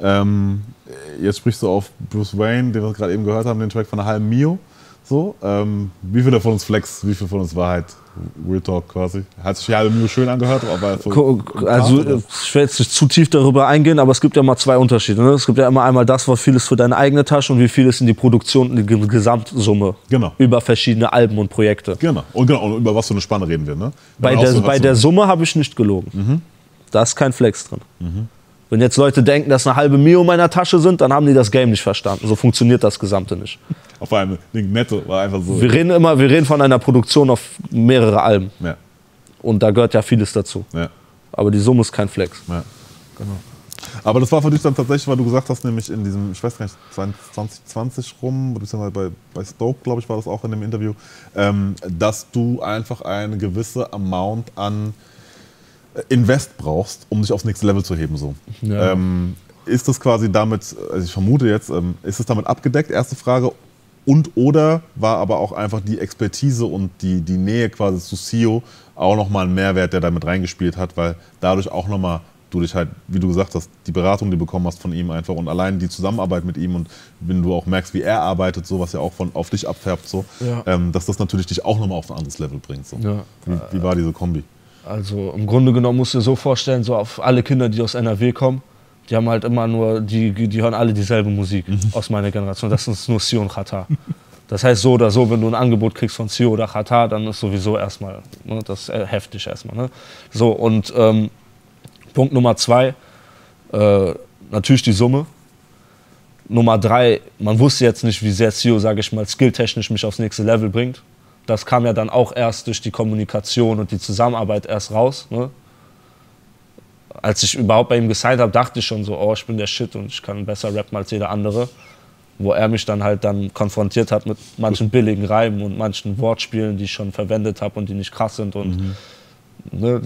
Jetzt sprichst du auf Bruce Wayne, den wir gerade eben gehört haben, den Track von einer halben Mio. So, wie viel davon ist Flex, wie viel von uns Wahrheit? Real Talk quasi. Hat sich die halbe Mio schön angehört? Aber so also ich will jetzt nicht zu tief darüber eingehen, aber es gibt ja mal zwei Unterschiede. Ne? Es gibt ja immer einmal das, was viel ist für deine eigene Tasche und wie viel ist in die Produktion, in die Gesamtsumme. Genau. Über verschiedene Alben und Projekte. Genau. Und über was für eine Spanne reden wir. Ne? Bei der Summe habe ich nicht gelogen. Da ist kein Flex drin. Wenn jetzt Leute denken, dass eine halbe Mio in meiner Tasche sind, dann haben die das Game nicht verstanden. So funktioniert das Gesamte nicht. Auf einem Ding netto war einfach so. Wir reden von einer Produktion auf mehrere Alben. Ja. Und da gehört ja vieles dazu. Ja. Aber die Summe ist kein Flex. Ja. Genau. Aber das war für dich dann tatsächlich, weil du gesagt hast, nämlich in diesem, ich weiß gar nicht, 2020 rum, beziehungsweise bei Stoke, glaube ich, war das auch in dem Interview, dass du einfach eine gewisse Amount an Invest brauchst, um dich aufs nächste Level zu heben. So. Ja. Ist das quasi damit, also ich vermute jetzt, ist es damit abgedeckt? Erste Frage. Und oder war aber auch einfach die Expertise und die Nähe quasi zu CEO auch nochmal ein Mehrwert, der damit reingespielt hat, weil dadurch auch nochmal du dich halt, wie du gesagt hast, die Beratung, die du bekommen hast von ihm einfach und allein die Zusammenarbeit mit ihm und wenn du auch merkst, wie er arbeitet, so was ja auch auf dich abfärbt, so, dass das natürlich dich auch nochmal auf ein anderes Level bringt. So. Ja. Wie war diese Kombi? Also im Grunde genommen musst du dir so vorstellen, so auf alle Kinder, die aus NRW kommen, die haben halt immer nur, die hören alle dieselbe Musik aus meiner Generation. Das ist nur Sio und Xatar. Das heißt so oder so, wenn du ein Angebot kriegst von Sio oder Xatar, dann ist sowieso erstmal, ne, das ist heftig erstmal. Ne? So, und Punkt Nummer 2, natürlich die Summe. Nummer 3, man wusste jetzt nicht, wie sehr Sio, sage ich mal, skilltechnisch mich aufs nächste Level bringt. Das kam ja dann auch erst durch die Kommunikation und die Zusammenarbeit erst raus. Ne? Als ich überhaupt bei ihm gesigned habe, dachte ich schon so, oh, ich bin der Shit und ich kann besser rappen als jeder andere. Wo er mich dann halt konfrontiert hat mit manchen billigen Reimen und manchen Wortspielen, die ich schon verwendet habe und die nicht krass sind. Und, ne,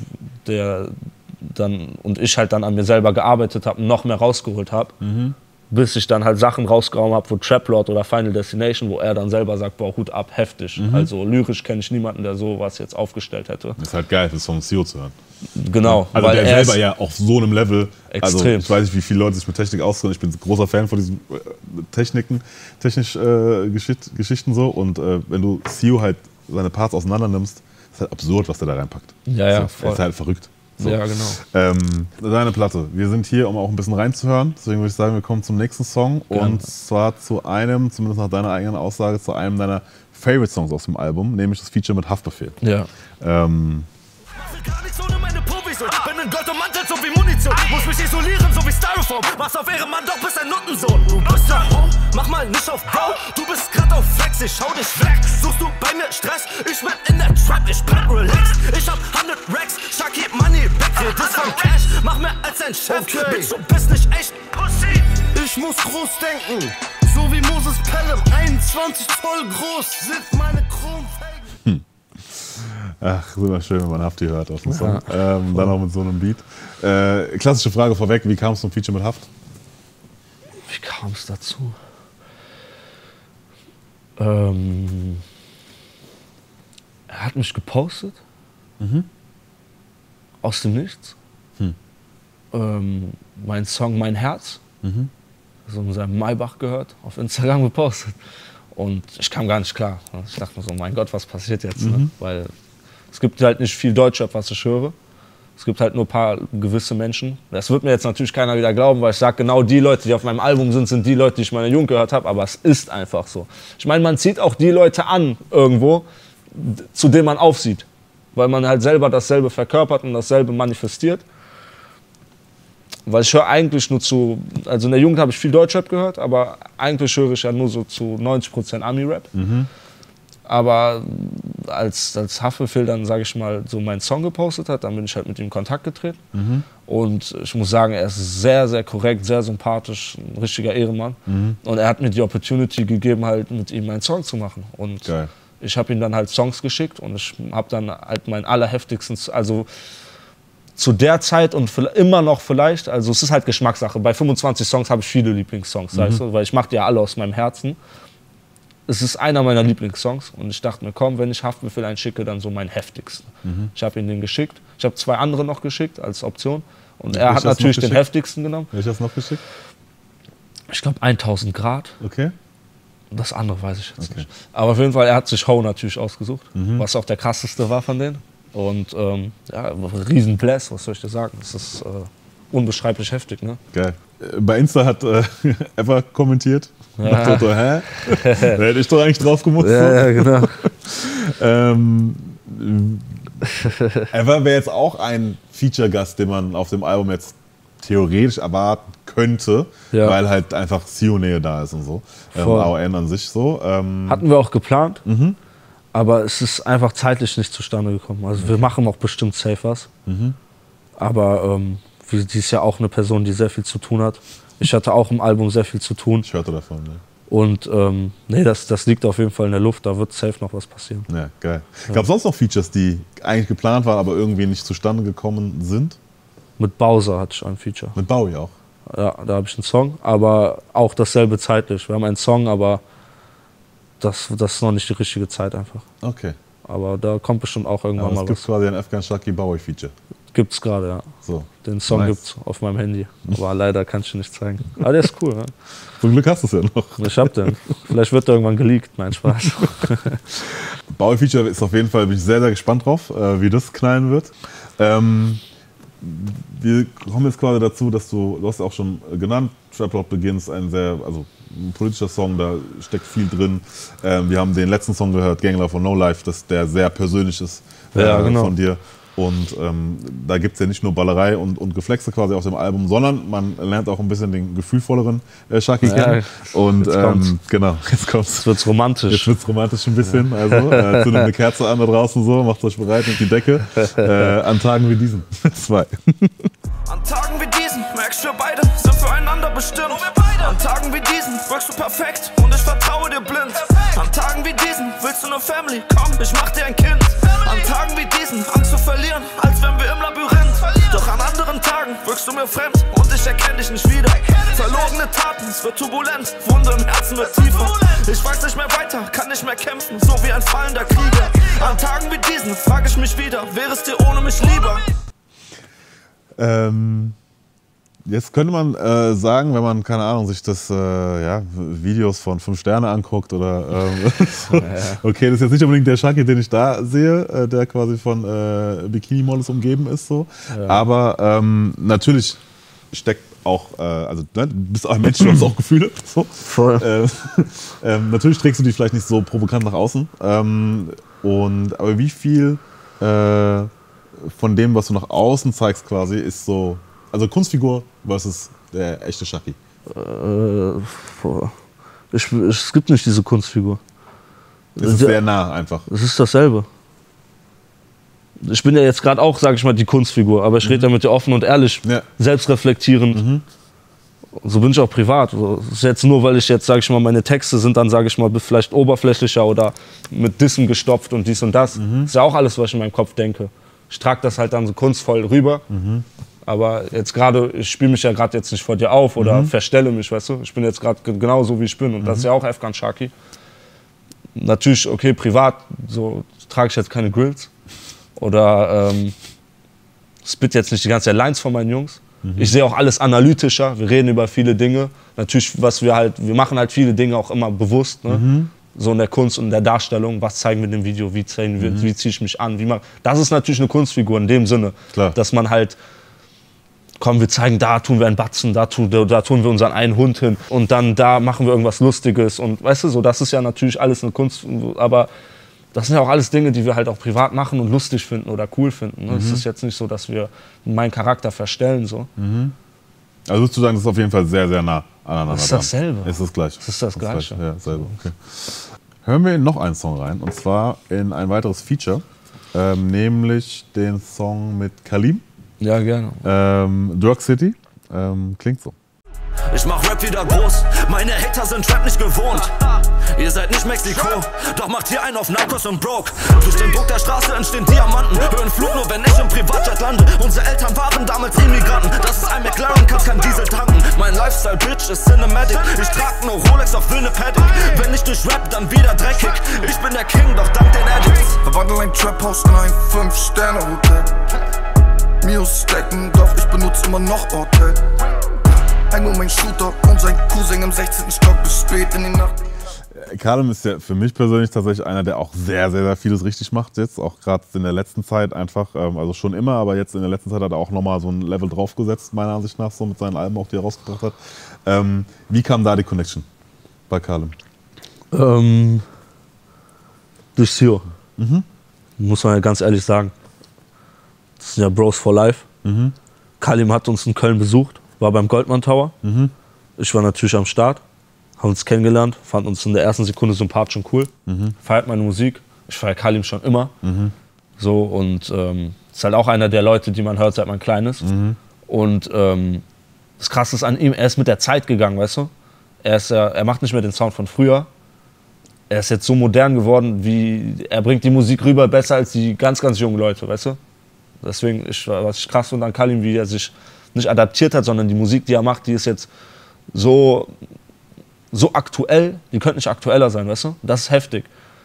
und ich halt dann an mir selber gearbeitet habe und noch mehr rausgeholt habe. Bis ich dann halt Sachen rausgehauen habe, wo Traplord oder Final Destination, wo er dann selber sagt, boah, Hut ab, heftig. Also lyrisch kenne ich niemanden, der sowas jetzt aufgestellt hätte. Das ist halt geil, das vom Sio zu hören. Genau. Also weil der selber ja auf so einem Level, extrem. Also ich weiß nicht, wie viele Leute sich mit Technik auskennen, ich bin ein großer Fan von diesen Geschichten so und wenn du Sio halt seine Parts auseinander nimmst, ist halt absurd, was der da reinpackt. Ja, voll. Er ist halt verrückt. So. Ja, genau. Deine Platte. Wir sind hier, um auch ein bisschen reinzuhören. Deswegen würde ich sagen, wir kommen zum nächsten Song. Gerne. Und zwar zu einem, zumindest nach deiner eigenen Aussage, zu einem deiner Favorite-Songs aus dem Album, nämlich das Feature mit Haftbefehl. Ja. Gar nichts ohne meine Provision. Bin in Gold und Mantel, so wie Munition. Muss mich isolieren, so wie Styrofoam. Mach's auf Ehrenmann, doch bist ein Nuttensohn. Du bist ja hoch, mach mal nicht auf Bro. Du bist grad auf Flex, ich schau dich weg. Suchst du bei mir Stress? Ich bin in der Trap, ich bin relaxed. Ich hab 100 Racks, Shaki Money, weg hier, das von Cash. Mach mehr als ein Chef, Bitch, du bist nicht echt Pussy. Ich muss groß denken, so wie Moses Pelham. 21 Zoll groß sind meine Chromfelgen. Ach, super schön, wenn man Hafti hört auf dem Song. Dann auch mit so einem Beat. Klassische Frage vorweg, wie kam es zum Feature mit Haft? Wie kam es dazu? Er hat mich gepostet. Aus dem Nichts. Mein Song Mein Herz. Also in seinem Maybach gehört, auf Instagram gepostet. Und ich kam gar nicht klar. Ich dachte mir so, mein Gott, was passiert jetzt? Ne? Weil es gibt halt nicht viel Deutschrap, was ich höre. Es gibt halt nur ein paar gewisse Menschen. Das wird mir jetzt natürlich keiner wieder glauben, weil ich sage, genau die Leute, die auf meinem Album sind die Leute, die ich meiner Jugend gehört habe. Aber es ist einfach so. Ich meine, man zieht auch die Leute an irgendwo, zu denen man aufsieht. Weil man halt selber dasselbe verkörpert und dasselbe manifestiert. Weil ich höre eigentlich nur also in der Jugend habe ich viel Deutschrap gehört, aber eigentlich höre ich ja nur so zu 90% Ami-Rap. Aber als Haftbefehl dann, sage ich mal, so meinen Song gepostet hat, dann bin ich halt mit ihm in Kontakt getreten. Und ich muss sagen, er ist sehr, sehr korrekt, sehr sympathisch, ein richtiger Ehrenmann. Und er hat mir die Opportunity gegeben, halt mit ihm meinen Song zu machen. Und geil. Ich habe ihm dann halt Songs geschickt und ich habe dann halt meinen allerheftigsten, also zu der Zeit und immer noch vielleicht, also es ist halt Geschmackssache. Bei 25 Songs habe ich viele Lieblingssongs, weißt du? Weil ich mache die ja alle aus meinem Herzen. Es ist einer meiner Lieblingssongs und ich dachte mir, komm, wenn ich Haftbefehl einschicke, dann so meinen heftigsten. Ich habe ihn den geschickt. Ich habe 2 andere noch geschickt als Option und er hat natürlich den heftigsten genommen. Welches hast du noch geschickt? Ich glaube 1000 Grad. Okay. Das andere weiß ich jetzt nicht. Aber auf jeden Fall, er hat sich Ho natürlich ausgesucht, was auch der krasseste war von denen. Und ja, riesen Bless, was soll ich dir sagen? Das ist unbeschreiblich heftig, ne? Geil. Bei Insta hat Ever kommentiert. Nach Toto, hä? Da hätte ich doch eigentlich drauf gemusst. Ja, genau. Ever wäre jetzt auch ein Feature-Gast, den man auf dem Album jetzt theoretisch erwarten könnte, weil halt einfach Sio-Nähe da ist und so. AON an sich so. Hatten wir auch geplant, aber es ist einfach zeitlich nicht zustande gekommen. Also wir machen auch bestimmt safe was. Aber die ist ja auch eine Person, die sehr viel zu tun hat. Ich hatte auch im Album sehr viel zu tun. Ich hörte davon, ne? Und nee, das liegt auf jeden Fall in der Luft, da wird safe noch was passieren. Ja, geil. Gab es sonst noch Features, die eigentlich geplant waren, aber irgendwie nicht zustande gekommen sind? Mit Bowser hatte ich ein Feature. Mit Bowie auch? Ja, da habe ich einen Song, aber auch dasselbe zeitlich. Wir haben einen Song, aber das ist noch nicht die richtige Zeit einfach. Okay. Aber da kommt bestimmt auch irgendwann mal was. Es gibt quasi ein Afghan Shaki Bowie-Feature. Gibt's gerade, ja. So. Den Song gibt's auf meinem Handy. Aber leider kann ich ihn nicht zeigen. Aber der ist cool, ja. Zum Glück hast du es ja noch. Ich hab den. Vielleicht wird der irgendwann geleakt, mein Spaß. Bowie-Feature ist auf jeden Fall, bin ich sehr, sehr gespannt drauf, wie das knallen wird. Wir kommen jetzt quasi dazu, dass du hast ja auch schon genannt, Trap Lord Begins, ein politischer Song, da steckt viel drin. Wir haben den letzten Song gehört, Gangler von No Life, der sehr persönlich ist von dir. Und da gibt es ja nicht nur Ballerei und Geflexe quasi auf dem Album, sondern man lernt auch ein bisschen den gefühlvolleren Shaki kennen. Und genau, jetzt kommt's. Jetzt wird's romantisch. Jetzt wird's romantisch ein bisschen. Also zündet eine Kerze an da draußen so, macht euch bereit, nimmt die Decke. An Tagen wie diesen. 2. An Tagen wie diesen merkst du, beide sind füreinander bestimmt. An Tagen wie diesen wirkst du perfekt und ich vertraue dir blind. An Tagen wie diesen willst du nur Family, komm, ich mach dir ein Kind. An Tagen wie diesen Angst zu verlieren, als wären wir im Labyrinth. Doch an anderen Tagen wirkst du mir fremd und ich erkenne dich nicht wieder. Verlogene Taten, es wird turbulent, Wunde im Herzen wird tiefer. Ich weiß nicht mehr weiter, kann nicht mehr kämpfen, so wie ein fallender Krieger. An Tagen wie diesen frage ich mich wieder, wäre es dir ohne mich lieber? Jetzt könnte man sagen, wenn man, keine Ahnung, sich das Videos von 5 Sterne anguckt oder okay, das ist jetzt nicht unbedingt der Shaki, den ich da sehe, der quasi von Bikini-Models umgeben ist, so. Ja. Aber natürlich steckt auch, du bist auch ein Mensch, du hast auch Gefühle. So. Voll. Natürlich trägst du die vielleicht nicht so provokant nach außen. Aber wie viel von dem, was du nach außen zeigst quasi, ist so, also Kunstfigur versus der echte Shaki? Es gibt nicht diese Kunstfigur. Es ist sehr nah einfach. Es ist dasselbe. Ich bin ja jetzt gerade auch, sage ich mal, die Kunstfigur, aber ich rede ja mit dir offen und ehrlich, selbstreflektierend. So bin ich auch privat. Das ist jetzt nur, weil ich jetzt, sage ich mal, meine Texte sind dann, sage ich mal, vielleicht oberflächlicher oder mit Dissen gestopft und dies und das. Das ist ja auch alles, was ich in meinem Kopf denke. Ich trage das halt dann so kunstvoll rüber. Aber jetzt gerade, ich spiele mich ja gerade jetzt nicht vor dir auf oder verstelle mich, weißt du. Ich bin jetzt gerade genau so, wie ich bin und das ist ja auch Afghan Shaki. Natürlich, okay, privat, so trage ich jetzt keine Grills oder spit jetzt nicht die ganze Zeit Lines von meinen Jungs. Ich sehe auch alles analytischer, wir reden über viele Dinge. Natürlich, wir machen halt viele Dinge auch immer bewusst, ne? So in der Kunst und in der Darstellung, was zeigen wir in dem Video, wie ziehe ich mich an, das ist natürlich eine Kunstfigur in dem Sinne, dass man halt, komm, wir zeigen, da tun wir einen Batzen, da tun wir unseren einen Hund hin und dann da machen wir irgendwas Lustiges und weißt du, so, das ist ja natürlich alles eine Kunst, aber das sind ja auch alles Dinge, die wir halt auch privat machen und lustig finden oder cool finden. Es ist jetzt nicht so, dass wir meinen Charakter verstellen, so. Also würdest du sagen, das ist auf jeden Fall sehr, sehr nah aneinander. Das ist dasselbe. Es ist das Gleiche. Das ist das Gleiche. Ja, dasselbe. Okay. Hören wir in noch einen Song rein, und zwar in ein weiteres Feature, nämlich den Song mit Kalim. Ja, gerne. Drug City. Klingt so. Ich mach Rap wieder groß, meine Hater sind Rap nicht gewohnt. Ihr seid nicht Mexiko, doch macht hier einen auf Narcos und Broke. Durch den Druck der Straße entstehen Diamanten, hören Flug nur, wenn ich im Privatjet lande. Unsere Eltern waren damals Immigranten, das ist ein McLaren, kannst kein Diesel tanken. Mein Lifestyle, Bitch, ist Cinematic, ich trag nur Rolex auf Wilne Paddock. Wenn ich durch Rap, dann wieder dreckig, ich bin der King, doch dank den Addicts. Verwandle ein Trap-Haus in ein 5-Sterne-Hotel. Mios stacken, doch ich benutze immer noch Hotel. Häng mit meinem Shooter und sein Cousin im 16. Stock bis spät in die Nacht. Kalim ist ja für mich persönlich tatsächlich einer, der auch sehr, sehr, sehr vieles richtig macht jetzt. Auch gerade in der letzten Zeit einfach, also schon immer, aber jetzt in der letzten Zeit hat er auch nochmal so ein Level draufgesetzt, meiner Ansicht nach, so mit seinen Alben auch, die er rausgebracht hat. Wie kam da die Connection bei Kalim? Durch Sio. Muss man ja ganz ehrlich sagen. Das sind ja Bros for Life. Kalim hat uns in Köln besucht, war beim Goldman Tower. Ich war natürlich am Start, haben uns kennengelernt, fand uns in der ersten Sekunde sympathisch und cool. Feiert meine Musik. Ich feiere Kalim schon immer. So, und ist halt auch einer der Leute, die man hört, seit man klein ist. Und das Krasse ist an ihm, er ist mit der Zeit gegangen, weißt du? Er macht nicht mehr den Sound von früher. Er ist jetzt so modern geworden, er bringt die Musik rüber besser als die ganz, ganz jungen Leute, weißt du? Deswegen, was ich krass finde an Kalim, wie er sich nicht adaptiert hat, sondern die Musik, die er macht, die ist jetzt so aktuell, die könnte nicht aktueller sein, weißt du? Das ist heftig.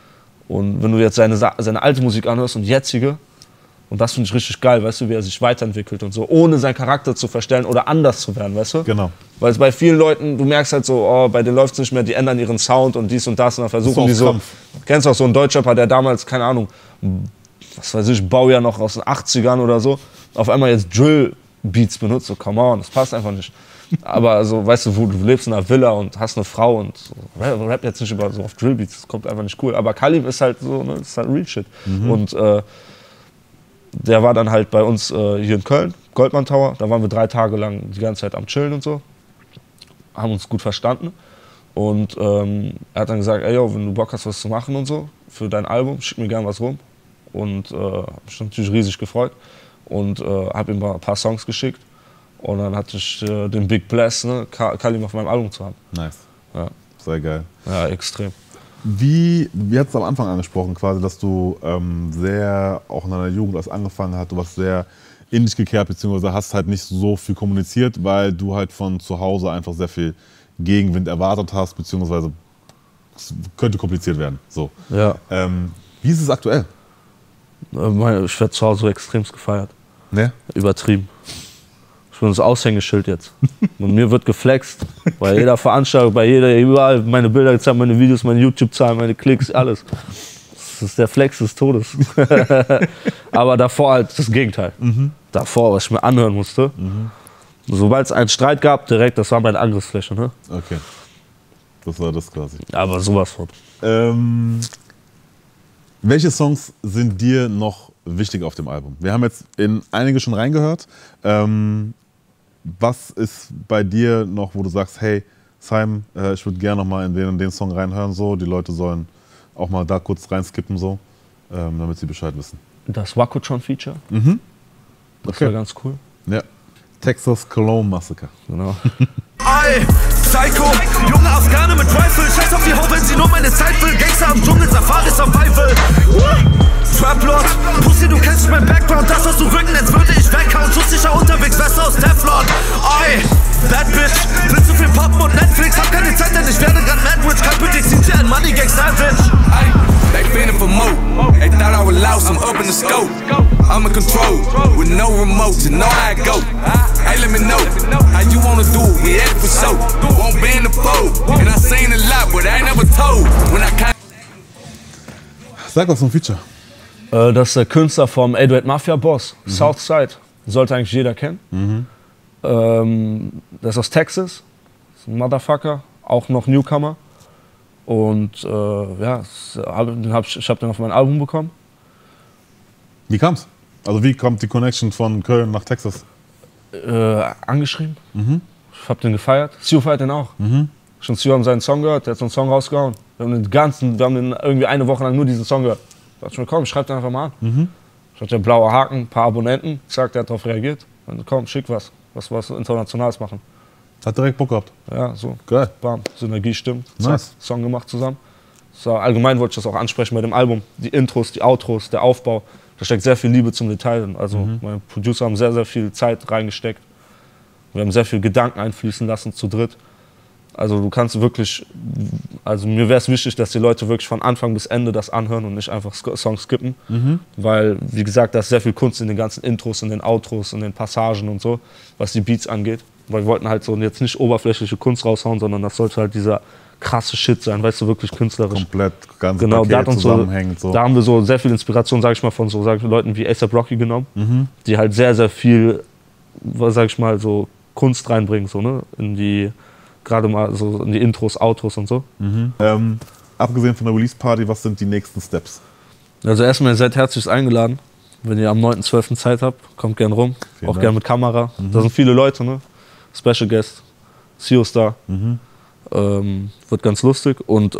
Und wenn du jetzt seine alte Musik anhörst und jetzige, und das finde ich richtig geil, weißt du, wie er sich weiterentwickelt und so, ohne seinen Charakter zu verstellen oder anders zu werden, weißt du? Genau. Weil es bei vielen Leuten, du merkst halt so, oh, bei denen läuft es nicht mehr, die ändern ihren Sound und dies und das und dann versuchen die so, kennst du auch so einen Deutschrapper, der damals, keine Ahnung, was weiß ich, Baujahr noch aus den 80ern oder so, auf einmal jetzt Drill-Beats benutzt, so come on, das passt einfach nicht. Aber also, weißt du, du lebst in einer Villa und hast eine Frau und so, rap jetzt nicht über so auf Drill-Beats, das kommt einfach nicht cool. Aber Kalim ist halt so, ne, das ist halt Real Shit. Und der war dann halt bei uns hier in Köln, Goldman Tower. Da waren wir 3 Tage lang die ganze Zeit am Chillen und so. Haben uns gut verstanden. Und er hat dann gesagt, ey, yo, wenn du Bock hast, was zu machen und so, für dein Album, schick mir gern was rum. Und hab mich natürlich riesig gefreut. Und habe ihm mal ein paar Songs geschickt. Und dann hatte ich den Big Bless, ne, Kalim auf meinem Album zu haben. Nice. Ja. Sehr geil. Ja, extrem. Wie hast du am Anfang angesprochen, quasi, dass du sehr, auch in deiner Jugend, als angefangen hast, du warst sehr in dich gekehrt, beziehungsweise hast halt nicht so viel kommuniziert, weil du halt von zu Hause einfach sehr viel Gegenwind erwartet hast, beziehungsweise es könnte kompliziert werden. So. Ja. Wie ist es aktuell? Ich werde zu Hause extremst gefeiert. Ne? Übertrieben. Ich bin das Aushängeschild jetzt. Und mir wird geflext. Bei jeder Veranstaltung, überall meine Bilder gezeigt, meine Videos, meine YouTube-Zahlen, meine Klicks, alles. Das ist der Flex des Todes. Aber davor halt das Gegenteil. Davor, was ich mir anhören musste. Sobald es einen Streit gab, direkt, das war meine Angriffsfläche. Ne? Okay. Das war das quasi. Aber sowas von. Welche Songs sind dir noch wichtig auf dem Album? Wir haben jetzt in einige schon reingehört. Was ist bei dir noch, wo du sagst, hey, Simon, ich würde gerne noch mal in den Song reinhören, so. Die Leute sollen auch mal da kurz reinskippen, so, damit sie Bescheid wissen. Das Wakutron-Feature. Das war ganz cool. Ja. Texas Cologne Massacre. Genau. Ey, Psycho, junge Afghane mit Rifle. Scheiß auf die Ho, wenn sie nur meine Zeit will. Gangster am Dschungel, Safari Survival. Traplord, Pussy, du kennst mein Background. Das, was du Rücken nennst, würde ich weghauen. Schusssicher unterwegs, Weste aus Teflon. Ey, Bad Bitch, willst du viel poppen und Netflix? Hab keine Zeit, denn ich werde grad mad rich. Kein Bitch, CJ and Money Gang Savage. They feeling for more. They thought I was lost, I'm up in the scope. I'm in control, with no remote, you know how it go. Hey, let me know, how you wanna do it, we at it for show. Won't be in the fold, and I seen a lot, but I ain't never told. When I can't. Sag was zum Feature. Das ist der Künstler vom 808 Mafia Boss, Southside. Sollte eigentlich jeder kennen. Der ist aus Texas, ist ein Motherfucker, auch noch Newcomer. Und ja, ich habe den auf mein Album bekommen. Wie kam's? Also wie kommt die Connection von Köln nach Texas? Angeschrieben. Ich habe den gefeiert. Sue feiert den auch. Schon Sue haben seinen Song gehört, der hat so einen Song rausgehauen. Wir haben den irgendwie eine Woche lang nur diesen Song gehört. Da dachte ich mir, komm, schreib den einfach mal an. Ich hatte blaue Haken, ein paar Abonnenten, zack, der hat darauf reagiert. Und komm, schick was Internationales machen. Hat direkt Bock gehabt. Ja, so. Geil. Bam, Synergie stimmt. Nice. Zack, Song gemacht zusammen. So, allgemein wollte ich das auch ansprechen bei dem Album. Die Intros, die Outros, der Aufbau. Da steckt sehr viel Liebe zum Detail drin. Also meine Producer haben sehr, sehr viel Zeit reingesteckt. Wir haben sehr viel Gedanken einfließen lassen zu dritt. Also du kannst wirklich, also mir wäre es wichtig, dass die Leute wirklich von Anfang bis Ende das anhören und nicht einfach Songs skippen. Weil, wie gesagt, da ist sehr viel Kunst in den ganzen Intros, in den Outros, in den Passagen und so, was die Beats angeht. Weil wir wollten halt so jetzt nicht oberflächliche Kunst raushauen, sondern das sollte halt dieser krasse Shit sein, weißt du, wirklich künstlerisch. Komplett, ganz genau, Paket zusammenhängt. So. Da haben wir so sehr viel Inspiration, sag ich mal, von so Leuten wie A$AP Rocky genommen, die halt sehr, sehr viel, sag ich mal, so Kunst reinbringen, so, ne, in die, gerade mal so in die Intros, Outros und so. Abgesehen von der Release-Party, was sind die nächsten Steps? Also erstmal, ihr seid herzlich eingeladen. Wenn ihr am 9.12. Zeit habt, kommt gern rum. Vielen auch Dank. gern mit Kamera. Da sind viele Leute, ne? Special Guest, CEO Star. Wird ganz lustig. Und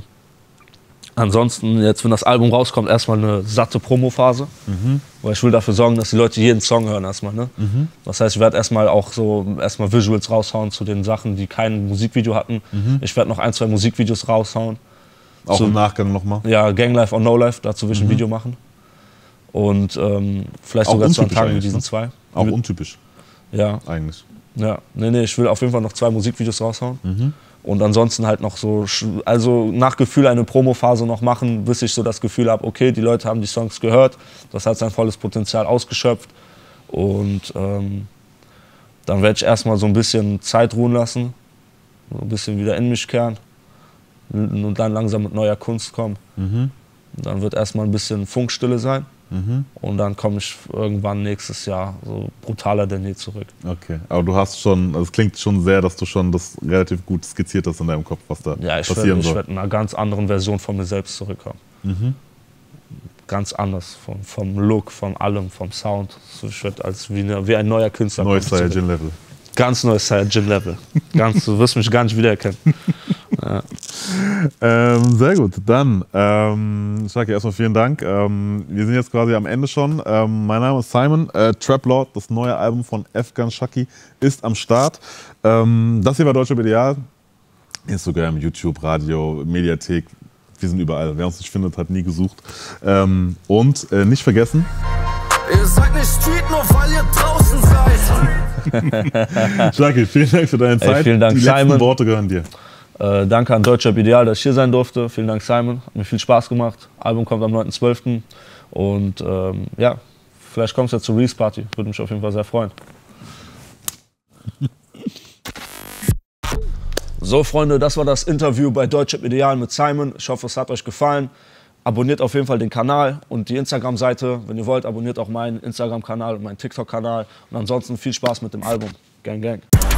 ansonsten, jetzt, wenn das Album rauskommt, erstmal eine satte Promo-Phase. Weil ich will dafür sorgen, dass die Leute jeden Song hören erstmal. Ne? Das heißt, ich werde erstmal auch so Visuals raushauen zu den Sachen, die kein Musikvideo hatten. Ich werde noch 1, 2 Musikvideos raushauen. Auch im Nachgang nochmal? Ja, Gang Life or No Life, dazu will ich ein Video machen. Und vielleicht Auch sogar 2 untypisch Tage mit eigentlich, diesen ne? 2. Auch untypisch Ja, eigentlich. ja. Nee, ich will auf jeden Fall noch 2 Musikvideos raushauen. Und ansonsten halt noch so, also nach Gefühl eine Promophase noch machen, bis ich so das Gefühl habe, okay, die Leute haben die Songs gehört, das hat sein volles Potenzial ausgeschöpft. Und dann werde ich erstmal so ein bisschen Zeit ruhen lassen, so ein bisschen wieder in mich kehren und dann langsam mit neuer Kunst kommen. Und dann wird erstmal ein bisschen Funkstille sein. Und dann komme ich irgendwann nächstes Jahr so brutaler denn je zurück. Okay, aber du hast schon, also es klingt schon sehr, dass du schon das relativ gut skizziert hast in deinem Kopf, was da passieren soll. Ich werde in einer ganz anderen Version von mir selbst zurückkommen. Ganz anders, vom Look, von allem, vom Sound. Ich werde als wie ein neuer Künstler. Neues Saiyajin Level. Ganz neues Saiyajin Level. Du wirst mich gar nicht wiedererkennen. Ja. Sehr gut, dann Shaki, erstmal vielen Dank. Wir sind jetzt quasi am Ende schon. Mein Name ist Simon. Trap Lord, das neue Album von Efkan Shaki, ist am Start. Das hier war Deutschrap Ideal. Instagram, YouTube, Radio, Mediathek. Wir sind überall. Wer uns nicht findet, hat nie gesucht. Und nicht vergessen. Ihr seid nicht Street, nur weil ihr draußen seid. Shaki, vielen Dank für deine Zeit. Vielen Dank, die letzten Simon. Worte gehören dir. Danke an Deutschrap Ideal, dass ich hier sein durfte. Vielen Dank, Simon. Hat mir viel Spaß gemacht. Album kommt am 9.12. Und ja, vielleicht kommst du ja zur Release Party. Würde mich auf jeden Fall sehr freuen. So, Freunde, das war das Interview bei Deutschrap Ideal mit Simon. Ich hoffe, es hat euch gefallen. Abonniert auf jeden Fall den Kanal und die Instagram-Seite. Wenn ihr wollt, abonniert auch meinen Instagram-Kanal und meinen TikTok-Kanal. Und ansonsten viel Spaß mit dem Album. Gang, gang.